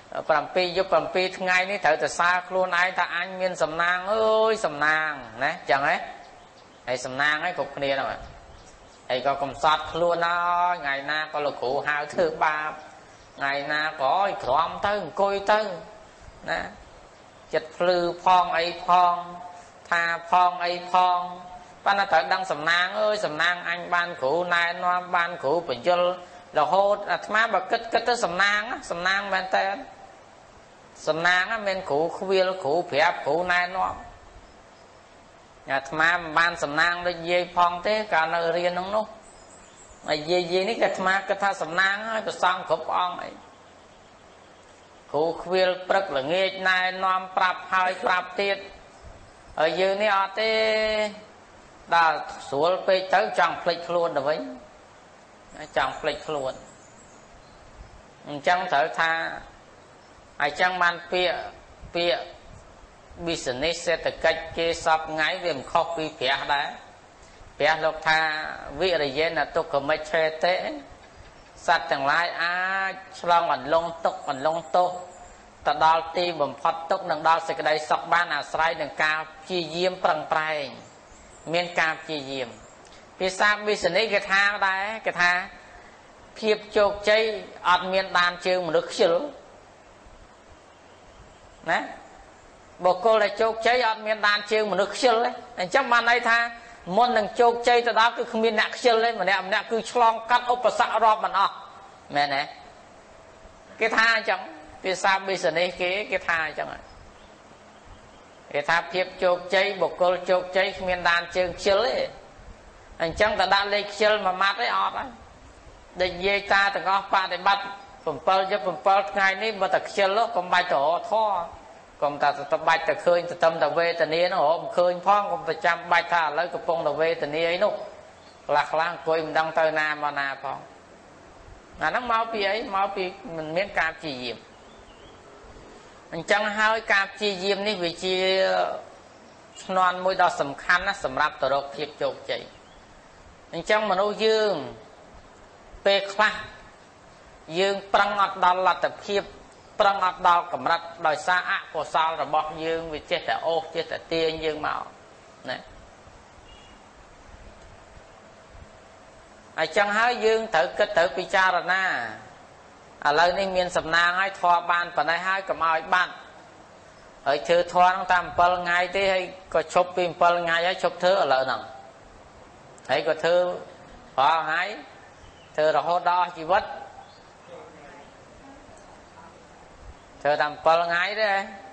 7យប់7ថ្ងៃនេះត្រូវតែសារខ្លួនឯងថាអញមានសំណាងអើយសំណាងណាអញ្ចឹងហ៎ហើយសំណាងហើយគ្រប់គ្នាហ្នឹងហើយក៏កំសត់ខ្លួនហើយថ្ងៃណាក៏លោកគ្រូហៅធ្វើបាបថ្ងៃណាក៏ឲ្យក្រំទៅអង្គុយទៅណាចិត្តភ្លឺផងអីផងថាផងអីផងប៉ុន្តែត្រូវដឹងសំណាងអើយសំណាងអញបានគ្រូណែនាំបានគ្រូបញ្យលរហូតអាត្មាបើគិតគិតទៅសំណាងសំណាងមែនតើសំណាងមិនគ្រូខ្វៀលគ្រូប្រាប់គ្រូណែនាំអាត្មាមិនបានសំណាងដូចយាយផងទេកាលនៅរៀនហ្នឹងនោះហើយយាយយាយនេះក៏អាត្មាគិតថាសំណាងហើយប្រសងគ្រប់អង្គអីគ្រូខ្វៀលព្រឹកល្ងាចណែនាំប្រាប់ហើយប្រាប់ទៀតហើយយើងនេះអត់ទេដល់ស្រួលពេកទៅចង់ភ្លេចខ្លួនទៅវិញចង់ភ្លេចខ្លួនអញ្ចឹងត្រូវថាអញ្ចឹងបានពាក្យពាក្យ business សេដ្ឋកិច្ចគេសពថ្ងៃវាមិនខុសពីព្រះដែរព្រះលោកថាវិរិយេណទុក្ខមិច្ឆេតិសត្វទាំងឡាយអាចឆ្លងអន្លង់ទុក្ខអន្លង់ទោសទៅដល់ទីបំផុតទុក្ខនឹងដល់សេចក្តីសុខបានអាស្រ័យនឹងការព្យាយាមប្រឹងប្រែងមានការព្យាយាមភាសា business គេថាដែរគេថាភាពជោគជ័យអត់មានដានជើងមនុស្សខ្ជិលណាបុគ្គលដែលជោគជ័យអត់មានដានជើងមនុស្សខ្ជិលទេអញ្ចឹងបានន័យថាមុននឹងជោគជ័យទៅដល់គឺគ្មានអ្នកខ្ជិលទេម្នាក់ម្នាក់គឺឆ្លងកាត់ឧបសគ្គរាប់មិនអស់មែនទេគេថាអញ្ចឹងភាសា business គេគេថាអញ្ចឹងគេថាភាពជោគជ័យបុគ្គលជោគជ័យគ្មានដានជើងខ្ជិលទេអញ្ចឹងតើដាក់លេខខ្ជិលមួយម៉ាត់ទេអត់ហើយដែលនិយាយតាទាំងអស់បដិបត្តិ7យប់7ថ្ងៃនេះបើតែខ្ជិលកុំបាច់ទៅរកធေါ်កុំតែទៅបាច់ទៅឃើញទៅតំតែវេទនានោះរកមិនឃើញផងកុំទៅចាំបាច់ថាឥឡូវកំពុងតែវេទនាអីនោះខ្លះខ្លះអង្គុយមិនដឹងទៅណាមកណាផងអាហ្នឹងមកពីអីមកពីមិនមានការព្យាយាមអញ្ចឹងហើយការព្យាយាមនេះវាជាឆ្នន់មួយដ៏សំខាន់ណាស់សម្រាប់ទៅរកភាពជោគជ័យអញ្ចឹងមនុស្សយើងពេលខ្លះយើងប្រឹងអត់ដល់លទ្ធភាពប្រឹងអត់ដល់កម្រិតដោយសារអកុសលរបស់យើងវាចេះតែអូសចេះតែទាញយើងមកណាហើយចឹងហើយយើងត្រូវគិតត្រូវពិចារណាឥឡូវនេះមានសំណាងហើយធေါ်បានប៉ុណ្ណេះហើយកុំឲ្យបាត់ហើយធ្វើធေါ်ហ្នឹងតាម7ថ្ងៃទេហើយក៏ឈប់ពី7ថ្ងៃហើយឈប់ធ្វើឥឡូវហ្នឹងហើយក៏ធ្វើរាល់ថ្ងៃធ្វើរហូតដល់ជីវិតធ្វើតាម7ថ្ងៃទេ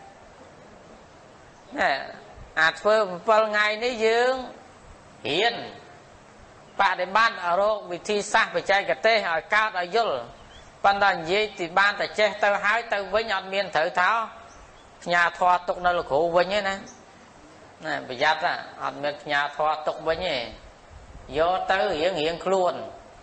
ណែអាចធ្វើ7ថ្ងៃនេះយើងរៀនបដិបត្តិរកវិធីសាស្ត្របច្ចេកទេសឲ្យកើតឲ្យយល់ប៉ុន្តែនិយាយទីបានតែចេះទៅហើយទៅវិញអត់មានត្រូវថាផ្ញើធေါ်ទុកនៅលោកគ្រូវិញទេណាណាប្រយ័ត្នអត់មានផ្ញើធေါ်ទុកវិញទេយកទៅរៀងរៀងខ្លួន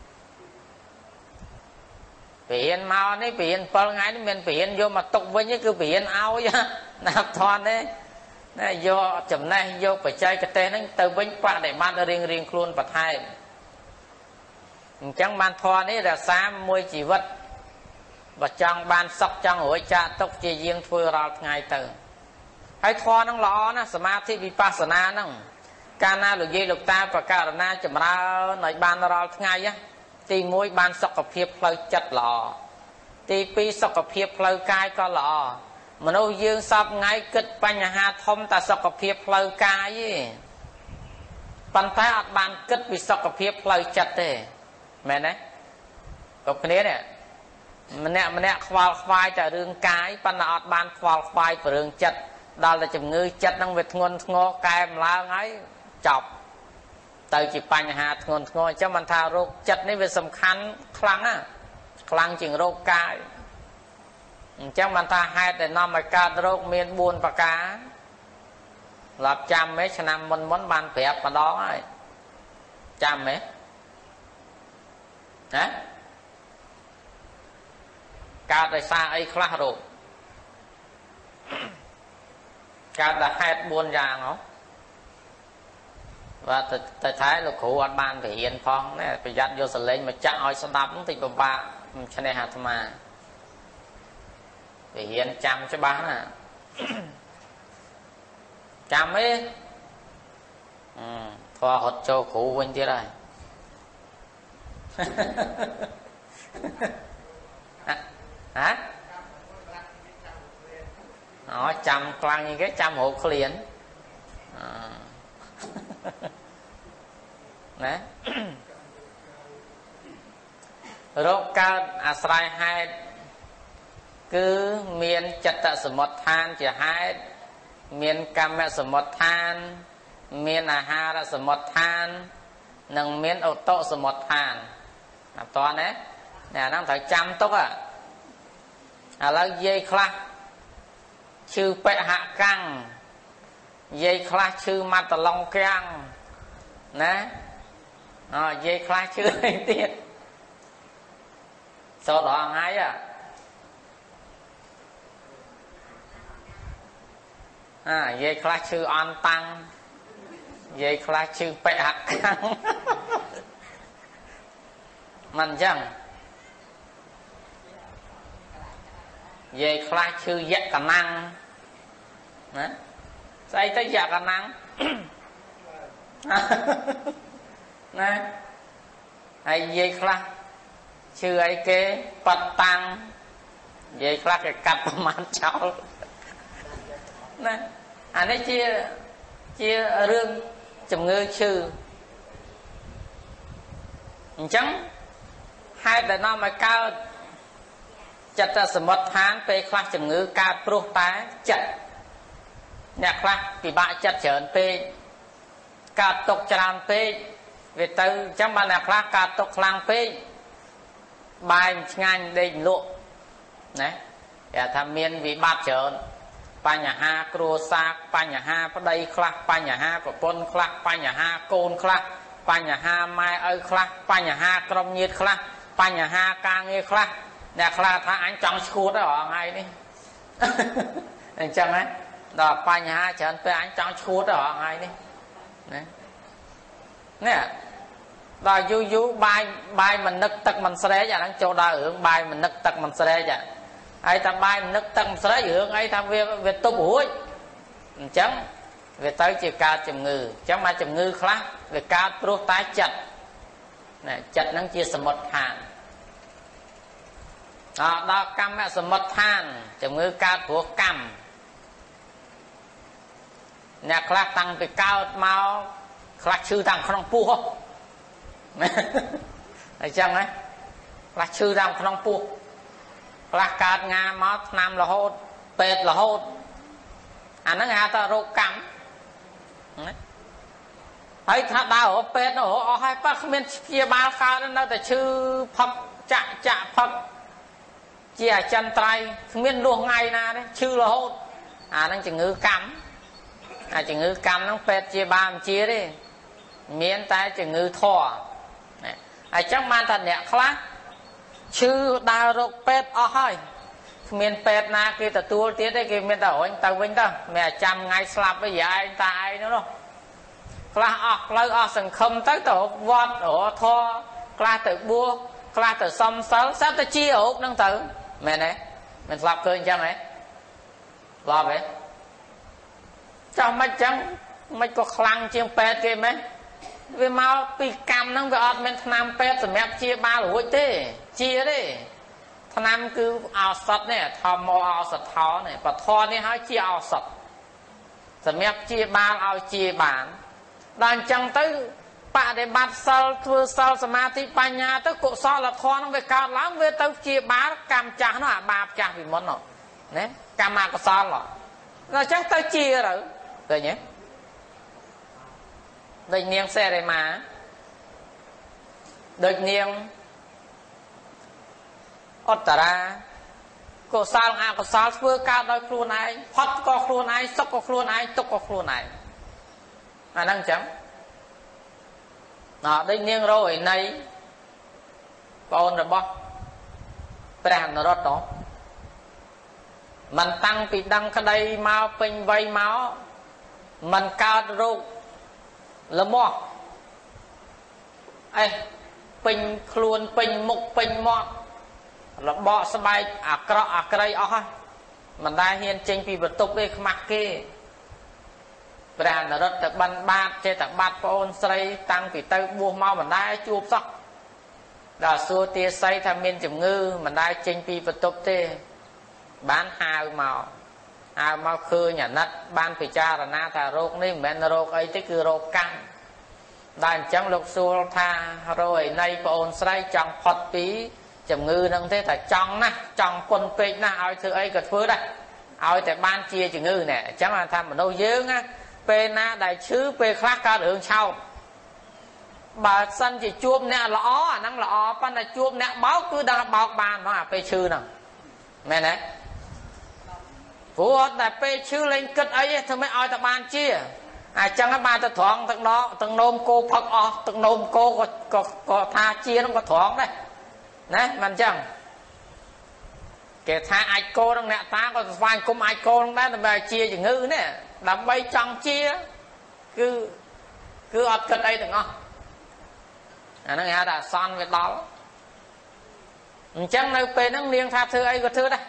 ពរៀនមកនេះពរៀន7ថ្ងៃនេះមិនពរៀនយកមកទុកវិញទេគឺពរៀនឲ្យណាប់ធន់ទេណាយកចំណេះយកបច្ចេកទេសហ្នឹងទៅវិញបដិបត្តិរៀងរៀងខ្លួនបន្ថែម chẳng ban thoa này là xa môi chỉ vật và trong ban sọc trong ổi cha tốc chỉ riêng thôi ra ngày từ hay thoa nó lọ nó samadhi vipassana nó cana lục dây lục ta và cả na chậm ra nói ban ra ngày á thì môi ban sọc ở phía phơi chặt lọ thì pi sọc ở phía phơi cai có lọ mà nó dương sọc ngay kịch bánh hà thông ta sọc ở phía phơi cai ấy bàn tay ở bàn kịch bị sọc ở phía phơi chặt thế mẹ đấy có cái này mình nè mình nè khoa khoai trả đường cái pan nọ ban khoa khoai của đường chật đó là chừng ngư chật năng việt ngon ngô kem lá ấy chọc từ chỉ pan hà ngon ngô cho mình thao rô chật này về sầm khăn khăng á khăng chừng rô cái cho mình ta hai để năm mà cá rô miền buôn và cá lập trăm mấy năm mình muốn ban phép mà đó ấy trăm mấy hả cả đời xa ấy khá rồi cả là hai buôn giang nó và tôi thấy là khổ anh ban thì hiện phong này phải dắt vô sờ lên mà chạm oi sân đắp thì bà ba cho nên hạt mà thì hiện chăm cho bán à chăm ấy ừ, thoa hột cho khổ quên thế này hả nó chăm quan như cái chăm hộ liền à. Đấy rốt cao asrai hai cứ miền chặt tạ sầm một than chỉ hai miền cam mẹ sầm một than miền à ha là sầm một than nâng miền ô tô sầm một than à to đấy nè nó phải chăm tốt à à là dây khla chư bệ hạ căng dây khla chư mặt tờ long căng nè à, dây khla chư này tiệt sau đó ngay à à dây khla chư on tăng dây khla chư bệ hạ căng mình chăng về khai chư dạ cả năng xây tới dạ cả năng nè hay về khai chư ấy kế bật tăng về khai cái cặp mặt cháu nè anh ấy chia chia rương chùm ngư chư chẳng hai đời nó mà cao chặt ra sầm mất tháng pe khla chừng ngư ca pro tá chặt nhạc khla thì bạn chặt chởn pe ca tộc tràn pe về từ trong ban nhạc khla ca tộc lang pe bài ngang đây lộ này để tham miên vì bát chởn pa nhà ha cua sa pa nhà ha pa đây khla pa nhà ha của pon khla pa nhà ha côn khla pa nhà ha mai ơi khla pa nhà ha krom nhiệt khla pa nhà ha ca nghe khla nè khla tha anh trong school đó ở ngay đi anh chăng ấy đó pa nhà chọn pe anh trong school đó ở ngay đi nè nè đó du du bài bài mình nức tật mình sẽ vậy đang cho đa hưởng bài mình nức tật mình sẽ vậy ai ta bài mình nức tật mình sẽ hưởng ai ta về về tu bụi chấm về tới chiều cao chùm ngư chấm mà chùm ngư khla về cao pro tái chặt nè chặt nó chia sầm một hàng đó, đó cam mẹ sầm mật than chừng ngư cao của cam nè khla tăng từ cao mau khla chư tăng không pu này chăng ấy khla chư tăng không pu khla cao nga máu nam là hốt pet là hốt anh nó nga ta rô cam thấy thà đau ở pet nó ở hai bác miền kia ba cao nóแต่ชื่อพักจะจะพักchia chân trai miền luồng ngày na đấy chư là hốt à nó chỉ ngữ cắm à chỉ ngữ cắm nó pet chia ba chia đi miền tai chỉ ngữ thò à chắc man thật nhẹ khá chư đào rục pet ở hơi miền pet na kia ta tua tiết đấy kia miền tàu anh tàu vinh ta mẹ chăm ngày slap với ai anh ta ai nữa đâu khá ọc lời ở sừng không tới tổ vọt ở thò ខ្លះទៅបួសខ្លះទៅសំសិលស្រាប់តែជារោគហ្នឹងទៅមែនទេមិនស្លាប់ឃើញអញ្ចឹងហ៎ស្លាប់ហ៎ចោះមិនអញ្ចឹងមិនក៏ខ្លាំងជាងពេទ្យគេមែនវាមកពីកម្មហ្នឹងវាអត់មានថ្នាំពេទ្យសម្រាប់ជាបាលរួចទេជាទេថ្នាំគឺឱសថនេះធម្មឱសថោនេះបធរនេះហើយជាឱសថសម្រាប់ជាបាលឲ្យជាបានដល់អញ្ចឹងទៅបដិបត្តិសិលធ្វើសិលសមាធិបញ្ញាទៅកុសលធម៌ហ្នឹងវាកើតឡើងវាទៅជាបាលកម្មចាស់នោះអាបាបចាស់ពីមុននោះណាកម្មអកុសលដល់អញ្ចឹងទៅជាទៅឃើញទេដូចនាងសេរីម៉ាដូចនាងអត្តរាកុសលអកុសលធ្វើកើតដោយខ្លួនឯងផុតក៏ខ្លួនឯងសុខក៏ខ្លួនឯងទុក្ខក៏ខ្លួនឯងអាហ្នឹងអញ្ចឹងដល់ដូចនាងរោឯណីបងអូនរបស់ព្រះនរោត្តមมันតាំងពីដឹងក្តីមកពេញវ័យមកมันកើតរោគលមាស់អេពេញខ្លួនពេញមុខពេញមាត់របកស្បែកអាក្រក់អាក្រីអស់ហើយមិនដែលហ៊ានចេញពីបន្ទប់ទេខ្មាស់គេព្រះនរិទ្ធទៅបិណ្ឌបាតចេះតែបាត់ប្អូនស្រីតាំងពីទៅបួសមកមិនដែលជួបសោះដល់សួរទាស័យថាមានជំងឺមិនដែលចេញពីបន្ទប់ទេបានហៅមកហៅមកឃើញអាណិតបានពិចារណាថារោគនេះមិនមែនរោគអីទេគឺរោគកម្មដែលអញ្ចឹងលោកសួរថារោគឯណីប្អូនស្រីចង់ផុតពីជំងឺហ្នឹងទេតែចង់ណាស់ចង់ពុនពេកណាស់ឲ្យធ្វើអីក៏ធ្វើដែរឲ្យតែបានជាជំងឺនេះអញ្ចឹងថាមនុស្សយើងណាពេលណាដែលឈឺពេលខ្លះកើតរឿងឆោតបើសិនជាជួបអ្នកល្អអាហ្នឹងល្អប៉ុន្តែជួបអ្នកបោកគឺដល់បោកបានហ្មងអាពេលឈឺហ្នឹងមែនទេព្រោះតែពេលឈឺលេងគិតអីធ្វើម៉េចឲ្យតែបានជាអញ្ចឹងបានទៅត្រង់ទឹកដកទឹកនោមគោផឹកអស់ទឹកនោមគោក៏ក៏ថាជាហ្នឹងក៏ត្រង់ដែរណាមិនអញ្ចឹងគេថាអាចគោនឹងអ្នកតាក៏ស្វែងគុំអាចគោនឹងដែរដើម្បីជាជំងឺនេះដើម្បីចង់ជាគឺគឺអត់គិតអីទាំងអស់អាហ្នឹងគេហៅថាអសន្នវាដល់អញ្ចឹងនៅពេលហ្នឹងនាងថាធ្វើអីក៏ធ្វើដែរ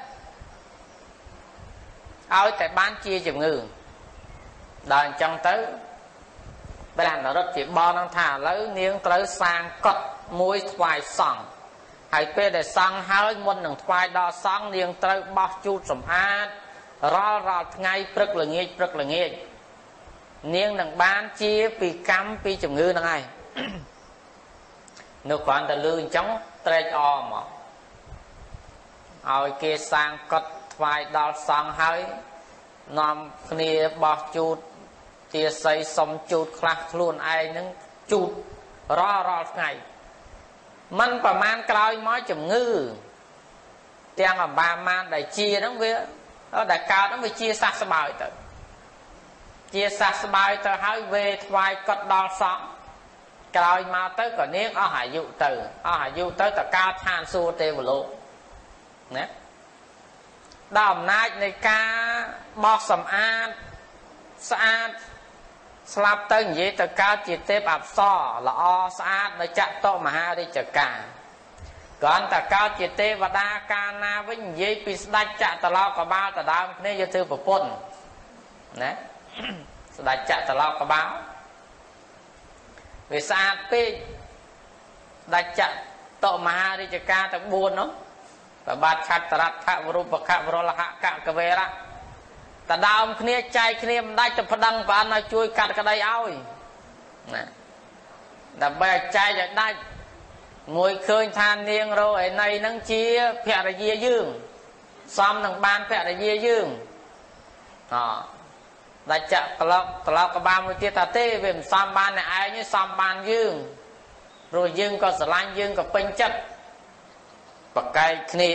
ឲ្យតែបានជាជំងឺដល់អញ្ចឹងទៅព្រះនរិទ្ធជាបននឹងថាឥឡូវនាងត្រូវសាងកុដិមួយថ្វាយសង្ឃហើយពេលដែលសង់ហើយមុននឹងថ្វាយដល់សង្ឃនាងត្រូវបោះជូតសម្អាតរាល់រាល់ថ្ងៃព្រឹកល្ងាចព្រឹកល្ងាចនាងនឹងបានជាពីកម្មពីជំងឺហ្នឹងហើយនៅគ្រាន់តែលឺអញ្ចឹងត្រេកអរមកឲ្យគេសាងកុដិថ្វាយដល់សង្ឃហើយនាំគ្នាបោះជូតទាស័យសុំជូតខ្លះខ្លួនឯងហ្នឹងជូតរាល់រាល់ថ្ងៃมันប្រមាណក្រោយមកជំងឺទាំងអបាមានដែលជាហ្នឹងវាដែលកើតហ្នឹងវាជាសះស្បើយទៅជាសះស្បើយទៅហើយវេថ្វាយកុដិដល់សង្ឃក្រោយមកទៅក៏នាងអស់អាយុទៅអស់អាយុទៅតកើតឋានសួគ៌ទេវលោកណាដល់អំណាចនៃការបោះសម្អាតស្អាតស្លាប់ទៅនិយាយទៅកើតជាទេពអប្សរល្អស្អាតនៅចតុមហារាជការគ្រាន់តែកើតជាទេវតាកាលណាវិញនិយាយពីស្ដេចចតុលោកបាលទៅដើមគ្នាយកធ្វើប្រពន្ធណាស្ដេចចតុលោកបាលវាស្អាតពេកស្ដេចចតុមហារាជការទាំងបួននោះប្របាទឆត្ររថវរូបខវរលហកកវេរៈតដើមគ្នាចែកគ្នាមិនដាច់ទៅប្តឹងបានឲ្យជួយកាត់ក្តីឲ្យណាដើម្បីឲ្យចែកឲ្យដាច់មួយឃើញថានាងរោឯណីហ្នឹងជាភរិយាយើងសមនឹងបានភរិយាយើងអដាច់ចាក់ក្លោកក្លោកក៏បានមួយទៀតថាទេវាមិនសមបានអ្នកឯងទេសមបានយើងព្រោះយើងក៏ស្រឡាញ់យើងក៏ពេញចិត្តប្រកែកគ្នា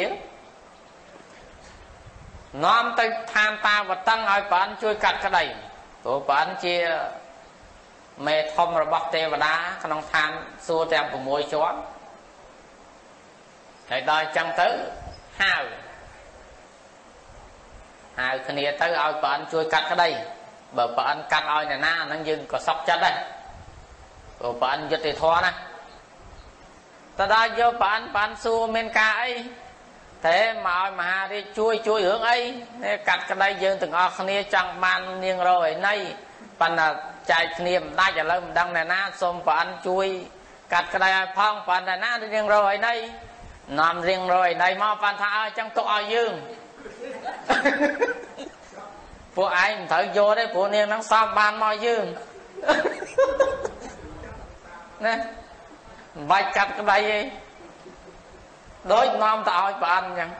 នាំទៅឋានតាវតឹងឲ្យព្រះអង្គជួយកាត់ក្តីព្រោះព្រះអង្គជាមេធំរបស់ទេវតាក្នុងឋានសួគ៌ទាំង6ជាន់ហើយដល់អញ្ចឹងទៅហៅហៅគ្នាទៅឲ្យព្រះអង្គជួយកាត់ក្តីបើព្រះអង្គកាត់ឲ្យអ្នកណាហ្នឹងយើងក៏សក់ចិត្តដែរព្រោះព្រះអង្គយុត្តិធម៌ណា ta đã vô bạn bạn xua men ca ấy thế mà mà hà đi chui chui hưởng ấy cắt cái đây dương từng ở khnia chẳng ban niên rồi nay bạn là chạy niềm đai trả lời đăng này na xôm bạn chui cắt cái đây phong bạn này na riêng rồi nay nằm riêng rồi đây mà bạn tha trong tội dương phụ anh thở vô đấy phụ niên nó xóm ban mọi dương nè vạch cắt cái đây đối nom tạo bạn nhỉ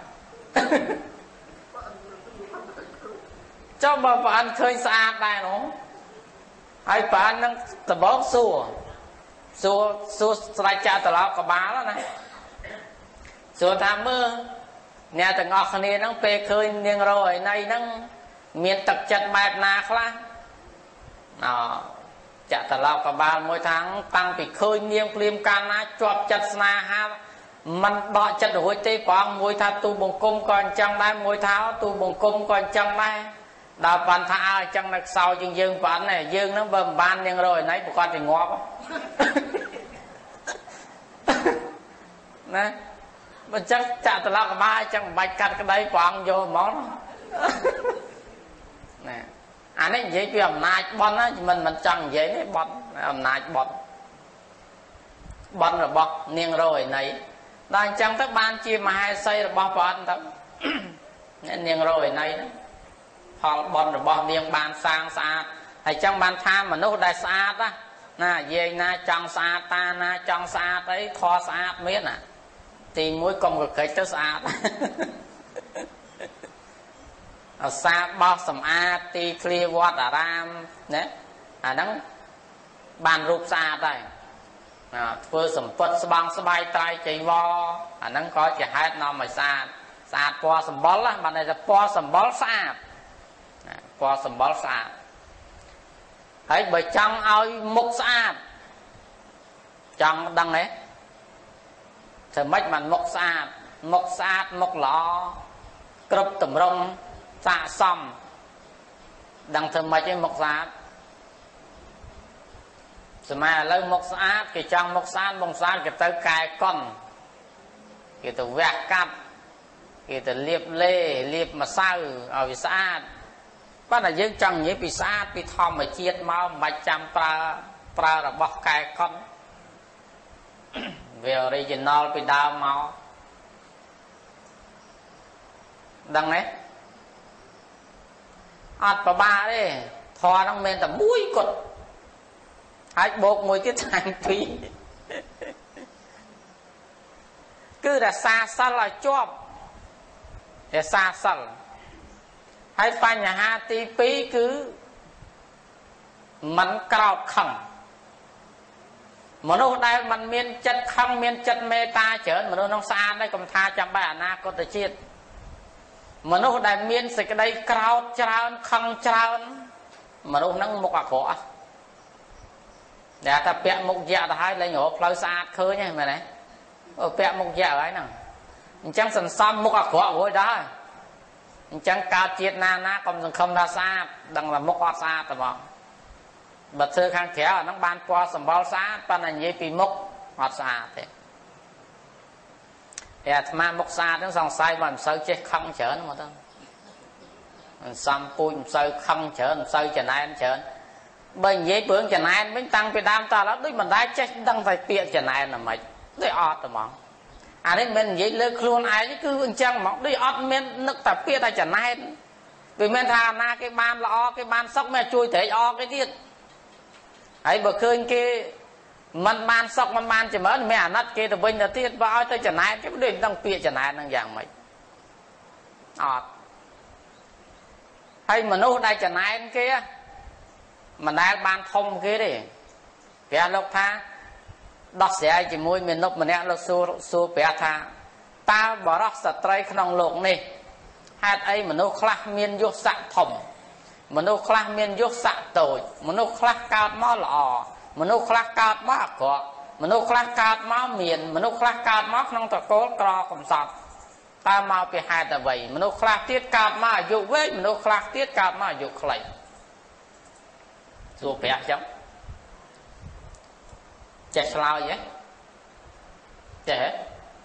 cho mà bạn khơi xa đây nó hay bạn nó tập bóp xua xua xua lại cha tập lọc cả bá đó này xua tham mơ nhà từng ngọc này nó về khơi niên rồi này nó miền tập chặt bẹp nà khla nó chặt tập lọc cả bá mỗi tháng tăng bị khơi niên phim can na chọp chặt na ha mình đọ chặt hối tê quang môi tha tu bồng cung còn chẳng đây môi tháo tu bồng cung còn chẳng đây đào bàn tha chẳng được sau chừng dương bản này dương nó bầm ban nhưng rồi nãy một con thì ngó nè mình chắc chặt từ lâu cả ba chẳng bạch cắt cái đấy quang vô món nè anh ấy dễ bị ẩm nai bón á mình mình chẳng dễ đấy bón ẩm nai bón bón rồi bón nhưng rồi nãy đang chẳng các ban chia mà hai xây rồi bón bón thôi nhưng rồi này họ bón rồi bón miếng ban sang sạch hay trong ban tham mà nó đại sạch á nè về na trong sạch ta na trong sạch ấy kho sạch miết nè thì mỗi công cực cái tới sạch sạch bó sầm a ti clear water ram nè à nắng ban rụp sạch đây vừa sầm phật băng bay tay chạy vo à nắng có chỉ hai năm mà sạch sạch po sầm bol á bạn này là po sầm bol sạch po sầm bol sạch hãy bởi trong ao mục sạch trong đằng ấy thì mấy bạn mục sạch mục sạch mục lọ cướp tầm rong xạ xong đằng thường mấy cái mục sạch mà lấy mục sạch thì trong mục sạch mục sạch thì tới cài con thì từ vẹt cắt thì từ liệp lê liệp mà sao ở vì sạch bắt là dương chẳng nhé vì sạch vì thòm mà chiết máu mà chăm pra pra là bọc cài con vì original vì đau máu đằng đấy ọt bà ba đấy thò nó men tầm mũi cột hai bột mùi tiết thành phí cứ là xa xa là chóp để xa xa hay phải nhà ha tí phí cứ mình cao khẳng mà nó đây mình miên chất khăn miên chất mê ta chởn mà nó nông xa đây còn tha chăm bài na có thể chiết mà nó đây miên sẽ cái đây cao trao khăn trao mà nó nâng một quả khổ để ta bẹ một dạ ta hai lấy nhỏ phơi sạch khơi nha mày này bẹ một dạ ấy nè chẳng sần xăm một quả khổ rồi đó chẳng cao chiết na na còn không ra xa đằng là một quả xa tao bảo bật thưa khang khéo nó ban qua sầm bao xa ban là như pì mốc hoặc xa thế thì mà mốc xa nó dòng sai mà sơi chết không chở nó mà thôi xăm pui sơi không chở sơi chở này chở bên dưới bướng chở này mình tăng về đam ta đó mình đã chết đang phải tiện chở này là mấy đấy ọt rồi mà à nên mình dưới lơ luôn ai chứ cứ chăng mọc đấy ọt mình nước tập kia ta chở này vì mình thà na cái ban là o cái ban sóc mẹ chui thế o cái tiết ấy bữa khơi kia mình ban sóc mình ban chỉ mới mẹ nát kia từ bên là tiết bao tới chở này cái đỉnh đang tiện chở này đang dạng mấy ọt hay mà nó đây chở này kia mà nay ban thông kia đi cái lúc tha đọc sẽ chỉ môi mình lúc mình lúc xua xua bé tha ta bỏ ra sạch trai không lộn này hai ấy mà nó khắc miên vô sạch thòng mà nó khắc miên vô sạch tội mà nó khắc cao máu lọ mà nó khắc cao máu cọ mà nó khắc cao máu miền mà nó khắc cao máu không tập cố cò cầm sọt ta mau bị hai tờ vậy mà nó khắc tiết cao máu dụ vết mà nó khắc tiết cao máu dụ khẩy xua bé chấm chết lao vậy ចេះ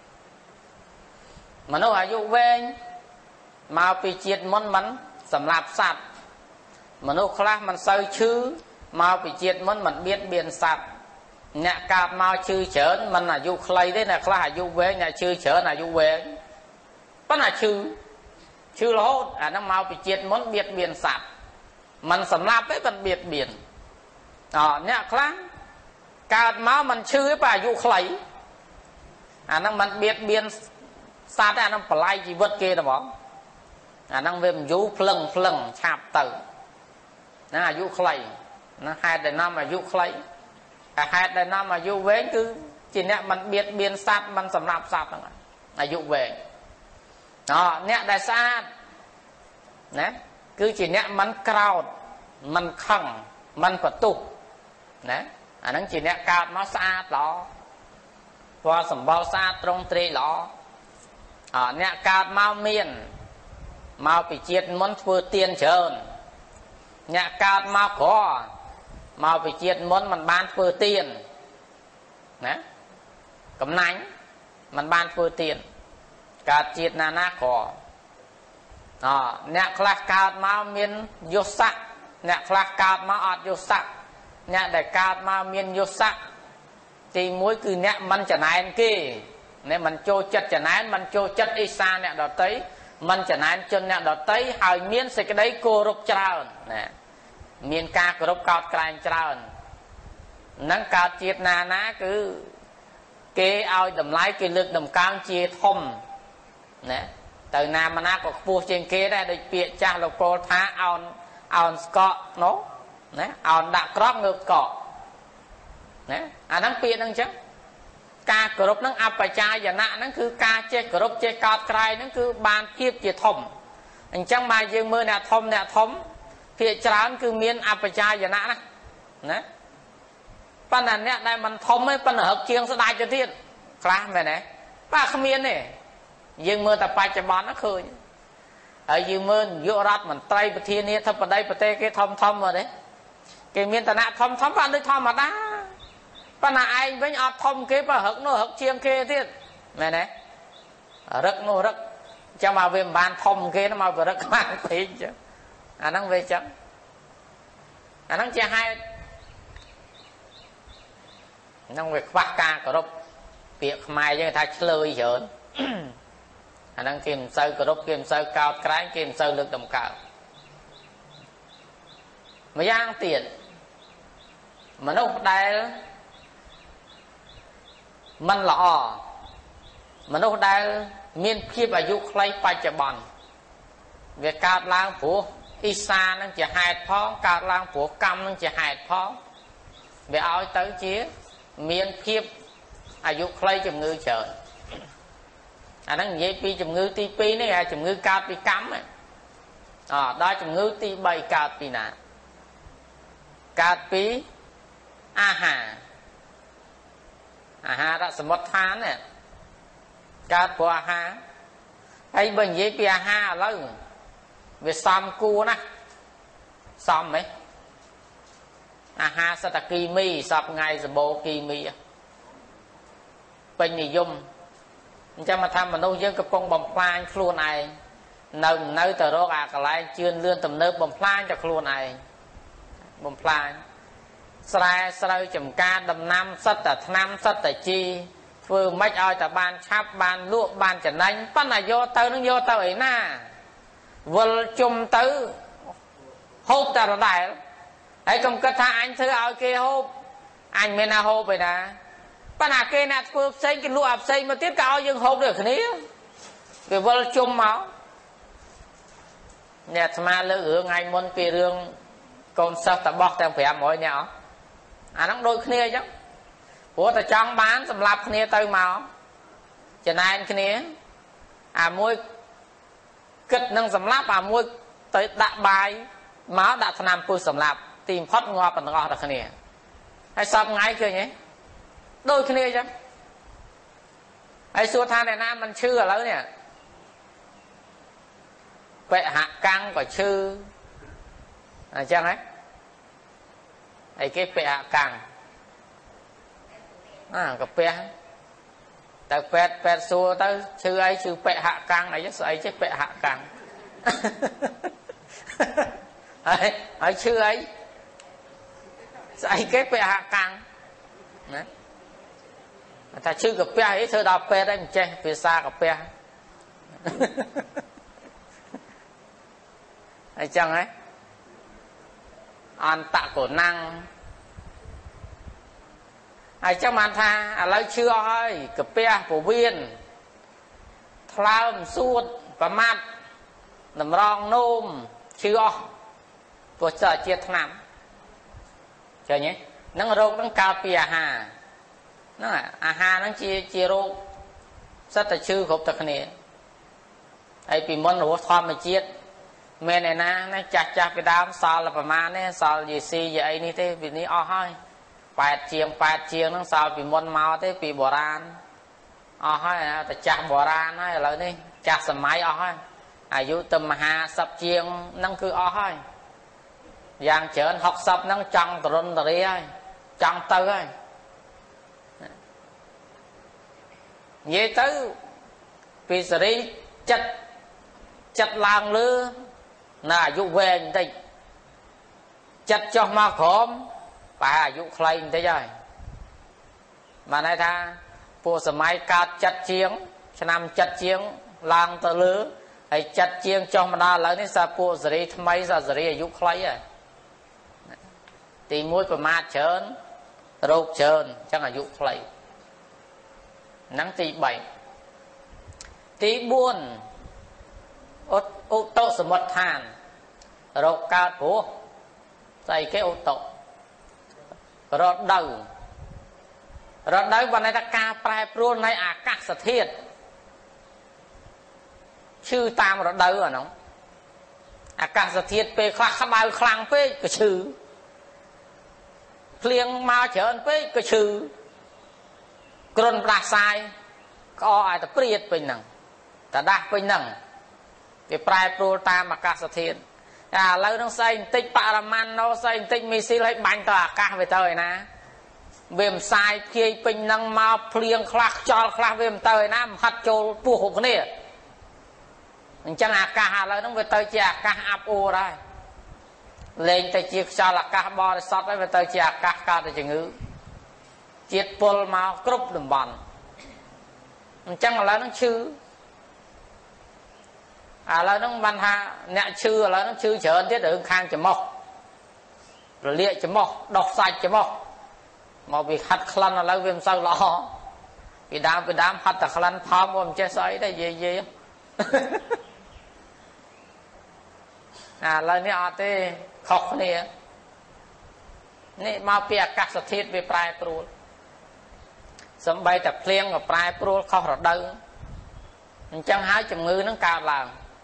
មនុស្សអាយុវែងមកពីជាតិមុនមិនសម្លាប់សត្វមនុស្សខ្លះមិនសូវឈឺមកពីជាតិមុនមិនបៀតបៀនសត្វអ្នកកើតមកឈឺច្រើនមិនអាយុខ្លីទេអ្នកខ្លះអាយុវែងអ្នកឈឺច្រើនអាយុវែងប៉ុន្តែឈឺឈឺរហូតអាហ្នឹងមកពីជាតិមុនបៀតបៀនសត្វមិនសម្លាប់ទេមិនបៀតបៀនអអ្នកខ្លះកើតមកមិនឈឺទេបើអាយុខ្លីអាហ្នឹងមិនបៀតបៀនសត្វទេអាហ្នឹងបល័យជីវិតគេទេបងអាហ្នឹងវាមិនយូរភ្លឹងភ្លឹងឆាប់ទៅណាអាយុខ្លីណាហេតុដែលនាំអាយុខ្លីតែហេតុដែលនាំអាយុវែងគឺជាអ្នកមិនបៀតបៀនសត្វមិនសម្លាប់សត្វហ្នឹងអាយុវែងអអ្នកដែលស្អាតណាគឺជាអ្នកមិនក្រោធមិនខឹងមិនបន្ទោសណាអាហ្នឹងជាអ្នកកើតមកស្អាតល្អពណ៌សម្បល់ស្អាតត្រង់ត្រេកល្អអអ្នកកើតមកមានមកពីជាតិមុនធ្វើទានច្រើនអ្នកកើតមកក្រមកពីជាតិមុនមិនបានធ្វើទានណាកំណាញ់មិនបានធ្វើទានកើតជាតិណាណាក្រអអ្នកខ្លះកើតមកមានយសស័កអ្នកខ្លះកើតមកអត់យសស័កអ្នកដែលកើតមកមានយសស័កទីមួយគឺអ្នកមិនចំណែនគេអ្នកមិនចូលចិត្តចំណែនមិនចូលចិត្តអេសាអ្នកដតីមិនចំណែនជនអ្នកដតីហើយមានសេចក្តីគោរពច្រើនណាមានការគោរពកោតក្រែងច្រើននឹងកើតជាតិណាណាគឺគេឲ្យតម្លៃគេលើកតម្កើងជាធំណាទៅណាមកណាក៏ខ្ពស់ជាងគេដែរដូចពាក្យចាស់លោកពោលថាអោនអោនស្កក់នោះណាអោនដាក់ក្រកងើបកក់ណាអាហ្នឹងពាក្យហ្នឹងអញ្ចឹងការគោរពហ្នឹងអបច្ចាយណៈហ្នឹងគឺការចេះគោរពចេះកោតក្រែងហ្នឹងគឺបានភាពជាធំអញ្ចឹងមកយើងមើលអ្នកធំអ្នកធំភាគច្រើនគឺមានអបច្ចាយណៈណាណាប៉ុន្តែអ្នកដែលមិនធំទេប៉ុន្តែរឹកជាងស្ដាច់ទៅទៀតខ្លះមែនទេបាទគ្មានទេយើងមើលតែបច្ចុប្បន្នហ្នឹងឃើញហើយយើងមើលនាយករដ្ឋមន្ត្រីប្រធានាធិបតីប្រទេសគេធំធំមកទេគេមានឋានៈធំធំបានដូចធម្មតាប៉ុន្តែឯងវិញអត់ធំគេបើរឹកនោះរឹកជាងគេទៀតមែនទេរឹកនោះរឹកចាំមកវាមិនបានធំគេមកបរឹកខ្លាំងពេកចឹងអាហ្នឹងវាចឹងអាហ្នឹងជាហេតុហ្នឹងវាខ្វះការគោរពពាក្យខ្មែរយើងថាឆ្លើយច្រើនអាហ្នឹងគេមិនសូវគោរពគេមិនសូវកោតក្រែងគេមិនសូវលើកតម្កើងម្យ៉ាងទៀតមនុស្សដែលមិនល្អមនុស្សដែលមានភាពអាយុខ្លីបច្ចុប្បន្នវាកើតឡើងព្រោះអ៊ីសានឹងជាហេតុផងកើតឡើងព្រោះកម្មនឹងជាហេតុផងវាឲ្យទៅជាមានភាពអាយុខ្លីជំងឺច្រើនអាហ្នឹងនិយាយពីជំងឺទីពីរនេះអាជំងឺកើតពីកម្មអដល់ជំងឺទីបីកើតពីណាកើតពីអាហារអាហារសមុទ្រឋាននេះកើតព្រោះអាហារហើយបើនិយាយពីអាហារឥឡូវវាសំគួរណាស់សំហ៎អាហារសតគីមីសពថ្ងៃសបោគីមីពេញនិយមអញ្ចឹងមកថាមនុស្សយើងកំពុងបំផ្លាញខ្លួនឯងនៅនៅតែរកអាកន្លែងជឿនលឿនទំនើបបំផ្លាញតែខ្លួនឯងបំផ្លាញស្រែស្រូវចំការដំណាំសិតតែថ្នាំសិតតែជីធ្វើមិនឲ្យតែបានឆាប់បានលក់បានចំណេញប៉ុន្តែយកទៅនឹងយកទៅឯណាវិលជុំទៅហូបតែដដែលហើយកុំគិតថាអញធ្វើឲ្យគេហូបអញមិនណាហូបឯណាប៉ុន្តែគេអ្នកធ្វើផ្សេងគេលក់អាផ្សេងមកទៀតក៏ឲ្យយើងហូបដូចគ្នាវាវិលជុំមកអ្នកអាត្មាលើករឿងថ្ងៃមុនពីរឿងកូនសិស្សតបោះទាំងប្រាំរយនាក់អាហ្នឹងដូចគ្នាអញ្ចឹងព្រោះតែចង់បានសម្រាប់គ្នាទៅមកចំណែនគ្នាអាមួយគិតនឹងសម្រាប់អាមួយទៅដាក់បាយមកដាក់ថ្នាំពុះសម្រាប់ទីបំផុតងាប់ទាំងអស់តែគ្នាហើយសពថ្ងៃឃើញទេដូចគ្នាអញ្ចឹងហើយសួរថាអ្នកណាមិនឈឺឥឡូវនេះបេហកាំងក៏ឈឺអញ្ចឹងហ៎អីគេបេហកាំងអាកាពះ tới pet pet xua tới chữ ấy chữ pẹ hạ căng này chứ ấy chứ pẹ hạ căng ấy ấy chữ ấy ấy cái pẹ hạ căng ta chữ cái pẹ ấy thưa đọc pet đấy mình chơi phía xa cái pẹ ấy chăng ấy ăn tạ cổ năng ai chắc mà tha à lấy chưa hơi cái pe của viên thao suốt và mặt nằm rong nôm chưa của sợ chết nằm chờ nhé nó rô nó cao pi à hà nó à hà nó chia chia rô rất là chư khổ thật nè ai bị món rô thoa mà chết mẹ này na nó chặt chặt cái đám sao là bà má nè sao gì xì vậy ní thế vì ní o hơiแปด chiêng แปด chiêng นั่งสาวปีมนมาเต้ปีโบราณอ๋อให้แต่จักโบราณให้เลยนี่จักสมัยอ๋อให้อายุเต็มมหาสับเชียงนั่งคืออ๋อให้อย่างเฉินหกสับนั่งจังตรนตรีให้จังเตยให้เย่ตื้อปีสรีจัดจัดลางลือน่าอายุเวงได้จัดจอกมาขมป่าอายุใครได้ยังมาในท่าผู้สมัยการจัดเชียงชนำจัดเชียงลางตะลือไอ้จัดเชียงจอมดาแล้วนี่ซาผู้สรีทำไมซาสรีอายุใครอ่ะตีมวยประมาทเชิญโรคเชิญจังอายุใครนังตีใบตีบุญอุตโตสมุทฐานโรคกาดผัวใส่แก้อุตโตรถเดารถเดาวันในตะการแปรปรวนในอากาศเทียดชื่อตามรถเดาอ่ะน้องอากาศเทียดไปคลาขบายคลังไปก็ชื่อเพลียงมาเฉินไปก็ชื่อกรนปลาทรายก็อาจจะเปรียดไปหนังแต่ได้ไปหนังไปแปรปรวนตามอากาศเทียดอ่าเราต้องใส่ติ๊กปารามันเราใส่ติ๊กมีซีให้บังต่ออากาศไปเตยนะเวียมทรายเพียเป็นนังมาเพลียงคลักจอลคลักเวียมเตยนะหัดโจลปูหกเนี่ยจังอากาศเราต้องไปเตยจากอากาศอับโอได้เล่นแต่จีจอลอากาศบริสุทธิ์ไปเตยจากอากาศกาแต่จะงื้อจีดปลมากรุบหนึ่งบอลจังเราต้องชื่อà là nó ban ha nẹt chư là nó chư chở tiết ở khang chấm mọc rồi liệt chấm mọc đọc sạch chấm mọc mà bị hắt khăn là lấy viêm sao lo bị đám bị đám hắt là khăn phom ôm che sấy đây gì gì à là này ở đây khóc này này mau bịa cắt sạch thịt về prai pro sớm bay tập liêng ở prai pro khóc rồi đâu chẳng hái chừng ngư nó cao là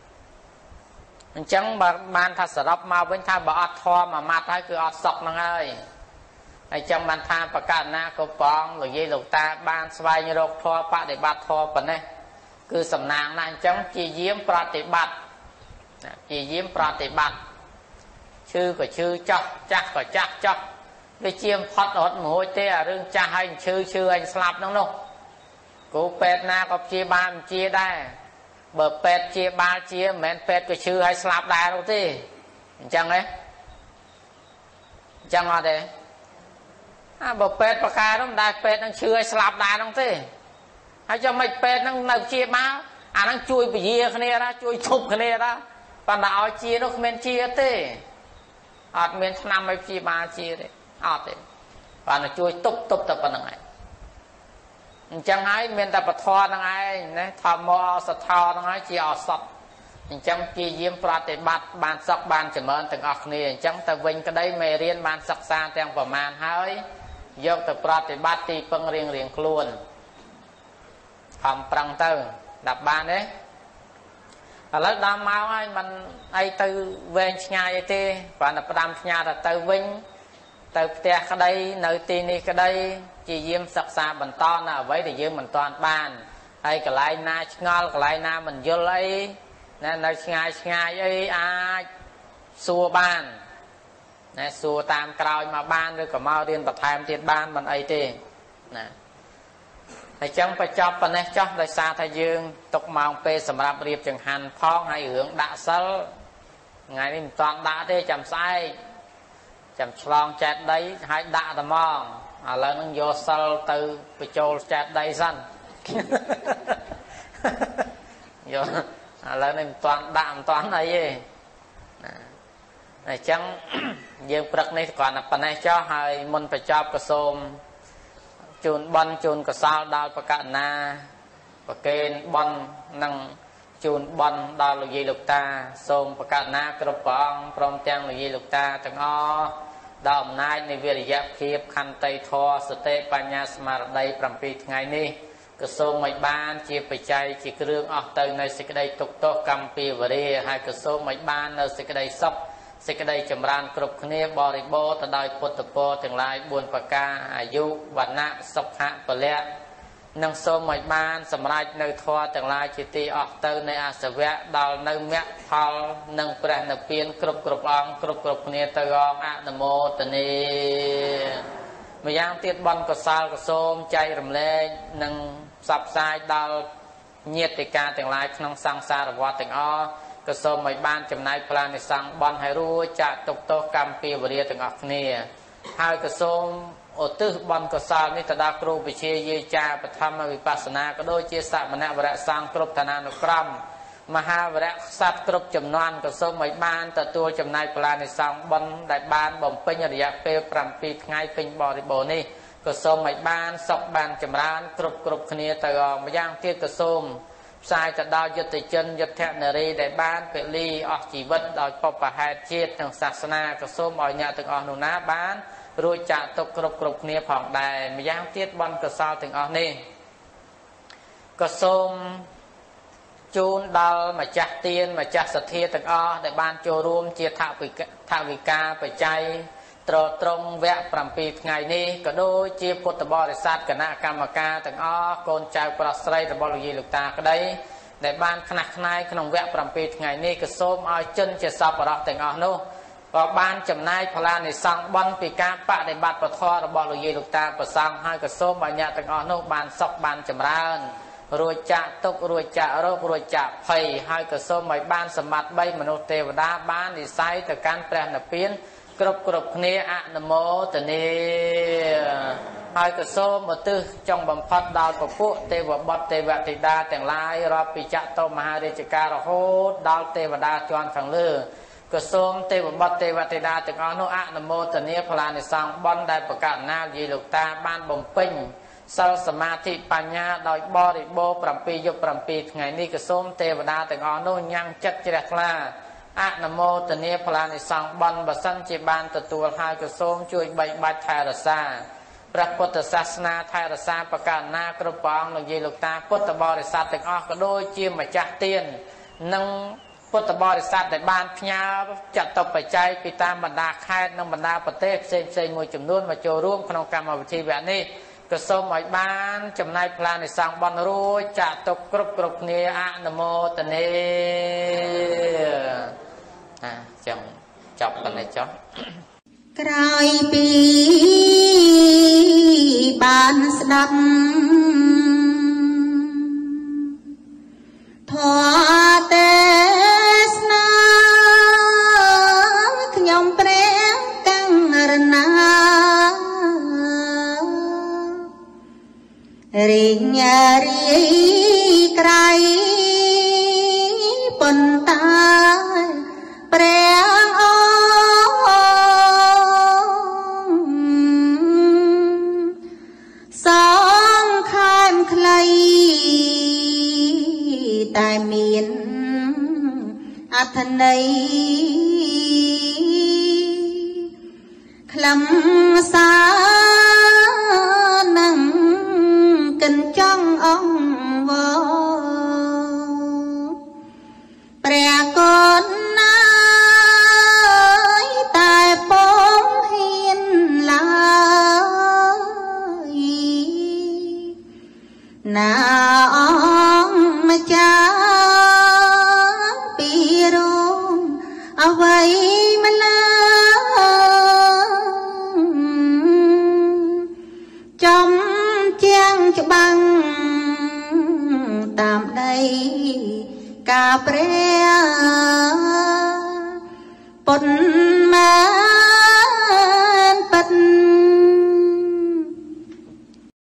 chẳng ban tha sờ đắp mau với tha bỏ thò mà mặt hay cứ ọt sọc năng ơiไอ้จังมันทาประกาศนะก็ปองหรือยี่หลูกตาบ้านสบายโรคทอปะเดบัตทอปะเนี่ยคือสำนางนั่นจังจีเยี่ยมปฏิบัติจีเยี่ยมปฏิบัติชื่อก็ชื่อจ๊อกจักก็จักจ๊อกไปเจียมพอดอดหมูเตี้ยเรื่องจะให้ชื่อชื่อไอ้สลับน้องนกกูเป็ดนากับจีบานจีได้เบิดเป็ดจีบานจีแมนเป็ดก็ชื่อไอ้สลับได้รู้ที่จังเลยจังอะไรà bờ pet bờ cà nó đại pet nó chưa slap đại nó thế hay cho mấy pet nó nấu chia máu à nó chui bị gì cái này ra chui thục cái này ra và nào chia nó men chia thế à men năm mấy chia ba chia đấy à thế và nó chui túc túc tập bằng này chẳng hay men tập thò nó ai này thò mò sạt thò nó ai chia ở sập chẳng chia diêm prate bát bàn sọc bàn chấm ơn từng ọc này chẳng ta vinh cái đấy mày riêng bàn sọc xa theo vào màn hơiយកទៅប្រតិបត្តិទីពឹងរៀងរៀងខ្លួនខំប្រឹងទៅដាក់បានទេឥឡូវដល់មកហើយมันអីទៅវែងឆ្ងាយអីទេព្រោះតែផ្ដាំផ្ញើទៅវិញទៅផ្ទះក្តីនៅទីនេះក្តីជាយាមសិក្សាបន្តនៅអ្វីដែលយើងមិនទាន់បានហើយកន្លែងណាឆ្ងល់កន្លែងណាមិនយល់អីណានៅឆ្ងាយឆ្ងាយអីអាចសួរបានណែសួរតាមក្រោយមកបានឬក៏មករៀនបន្ថែមទៀតបានមិនអីទេណាហើយចឹងបញ្ចប់ប៉ុណ្ណេះចោះដោយសារថាយើងទុកម៉ោងពេលសម្រាប់រៀបចង្ហាន់ផងហើយរឿងដាក់សិលថ្ងៃនេះមិនតាន់ដាក់ទេចាំស្អែកចាំឆ្លងចែកដីហើយដាក់តែហ្មងឥឡូវនឹងយកសិលទៅបញ្ចូលចែកដីសិនយកឥឡូវនេះមិនតាន់ដាក់មិនតាន់អីទេអញ្ចឹងយើងព្រឹកនេះគ្រាន់តែប៉ុណ្ណេះចោះហើយមុនបញ្ចប់ក៏សូមជូនបន់ជូនកសលដល់បកណាប្រកេនបន់និងជូនបន់ដល់លោកយាយលោកតាសូមបកណាគ្រប់ព្រះអង្គព្រមទាំងលោកយាយលោកតាទាំងអស់ដល់អំណាចនៃវិរិយភាពខន្តីធម៌សតិបញ្ញាស្មារតីប្រាំពីរថ្ងៃនេះក៏សូមឲ្យបានជាបច្ច័យជាគ្រឿងអស់ទៅនៅសេចក្តីទុក្ខទោសកម្មពីវរាហើយក៏សូមឲ្យបាននៅសេចក្តីសុខសេចក្តីចម្រើនគ្រប់គ្នាបរិបូរណ៍ទៅដោយពុទ្ធពរទាំងឡាយបួនប្រការអាយុវណ្ណៈសុខៈពលៈនិងសូមឲ្យបានសម្រេចនៅធម៌ទាំងឡាយជាទីអស់ទៅនៃអាសវៈដល់នៅមគ្គផលនិងព្រះនិព្វានគ្រប់គ្រប់អង្គគ្រប់គ្រប់គ្នាទៅអង្គអនុមោទនាម្យ៉ាងទៀតបន់កុសលក៏សូមចែករំលែកនិងផ្សព្វផ្សាយដល់ញាតិកាទាំងឡាយក្នុងសង្សារវដ្តទាំងអស់ក៏សូមឲ្យបានចំណាយផ្លានិសង្ឃបន់ឲ្យរួចចាកទុកទោសកម្មពីវរាទាំងអស់គ្នាហើយក៏សូមឧទ្ទិសបន់កុសលនេះទៅដល់គ្រូវិជាយាចាបឋមវិបស្សនាក៏ដូចជាសមណវរៈសង្ឃគ្រប់ឋានានុក្រមមហាវរៈក្សត្រគ្រប់ចំនួនក៏សូមឲ្យបានទទួលចំណាយផ្លានិសង្ឃបន់ដែលបានបំពេញរយៈពេលប្រាំពីរថ្ងៃពេញបរិបូរណ៍នេះក៏សូមឲ្យបានសុខបានចម្រើនគ្រប់គ្រប់គ្នាទៅអង្គម្យ៉ាងទៀតក៏សូមផ្សាយទៅដល់យុទ្ធជនយុទ្ធនារីដែលបានពលីអស់ជីវិតដោយបបហេតុជាតិទាំងសាសនាក៏សូមឲ្យអ្នកទាំងអស់នោះណាបានរួចចាកទុកគ្រប់គ្រប់គ្នាផងដែរម្យ៉ាងទៀតបន់កុសលទាំងអស់នេះក៏សូមជូនដល់ម្ចាស់ទានម្ចាស់សទ្ធាទាំងអស់ដែលបានចូលរួមជាថវិកាថវិកាបច្ច័យត្រត្រង់វគ្គប្រាំពីរថ្ងៃនេះក៏ដូចជាពុទ្ធបរិស័ទគណៈកម្មការទាំងអស់កូនចៅប្រុសស្រីរបស់លោកយាយលោកតាក្តីដែលបានខ្នះខ្នែងក្នុងវគ្គប្រាំពីរថ្ងៃនេះក៏សូមឲ្យជនជាសប្បុរសទាំងអស់នោះក៏បានចំណាយផ្លានិសង្ឃបន់ពីការបដិបត្តិពធរបស់លោកយាយលោកតាប្រសង់ហើយក៏សូមឲ្យអ្នកទាំងអស់នោះបានសុខបានចម្រើនរួចចាកទុក្ខរួចចាករោគរួចចាកភ័យហើយក៏សូមឲ្យបានសម្បត្តិបីមនុស្សទេវតាបាននិស័យទៅកាន់ព្រះនិព្វានគ្រប់គ្រប់គ្នាអនុមោទនាហើយក៏សូមឧទ្ទិសចុងបំផុតដល់ពពួកទេវបុត្រទេវធីតាទាំងឡាយរាប់ពីចតុមហារាជការរហូតដល់ទេវតាជាន់ខាងលើក៏សូមទេវបុត្រទេវធីតាទាំងអស់នោះអនុមោទនាផ្លានិសង្ឃបន់ដែលប្រកាសណាយាយលោកតាបានបំពេញសិលសមាធិបញ្ញាដោយបរិបូរណ៍ប្រាំពីរយប់ប្រាំពីរថ្ងៃនេះក៏សូមទេវតាទាំងអស់នោះញ៉ាំងចិត្តជ្រះថ្លាអនុមោទនាផ្លានិសង្ឃបន់បើសិនជាបានទទួលហើយក៏សូមជួយបីបាច់ថែរក្សាព្រះពុទ្ធសាសនាថែរក្សាប្រកាសណាគ្រប់ព្រះអង្គលោកយាយលោកតាពុទ្ធបរិស័ទទាំងអស់ក៏ដូចជាម្ចាស់ទាននិងពុទ្ធបរិស័ទដែលបានផ្ញើចតុបច្ច័យពីតាមបណ្ដាខេត្តនិងបណ្ដាប្រទេសផ្សេងផ្សេងមួយចំនួនមកចូលរួមក្នុងកម្មវិធីវគ្គនេះក៏សូមឲ្យបានចំណាយផ្លានិសង្ឃបន់រួចចាកទុកគ្រប់គ្រប់គ្នាអនុមោទនាអាចឹងចប់ប៉ុណ្ណេះចុះក្រោយពីបានស្ដាប់ធម៌ទេសនាខ្ញុំព្រះកង្រណារីងរាយក្រៃប៉ុន្តែព្រះអង្គសង្ខេបខ្លីតែមានអត្ថន័យខ្លឹមសារនឹងកិនចង់អង្វរព្រះកូនណាយតែពងហ៊ានឡើយណាអង្គម្ចាស់ពីរងអ្វីម្ល៉េះចំជាងច្បាំងកាព្រះពុទ្ធ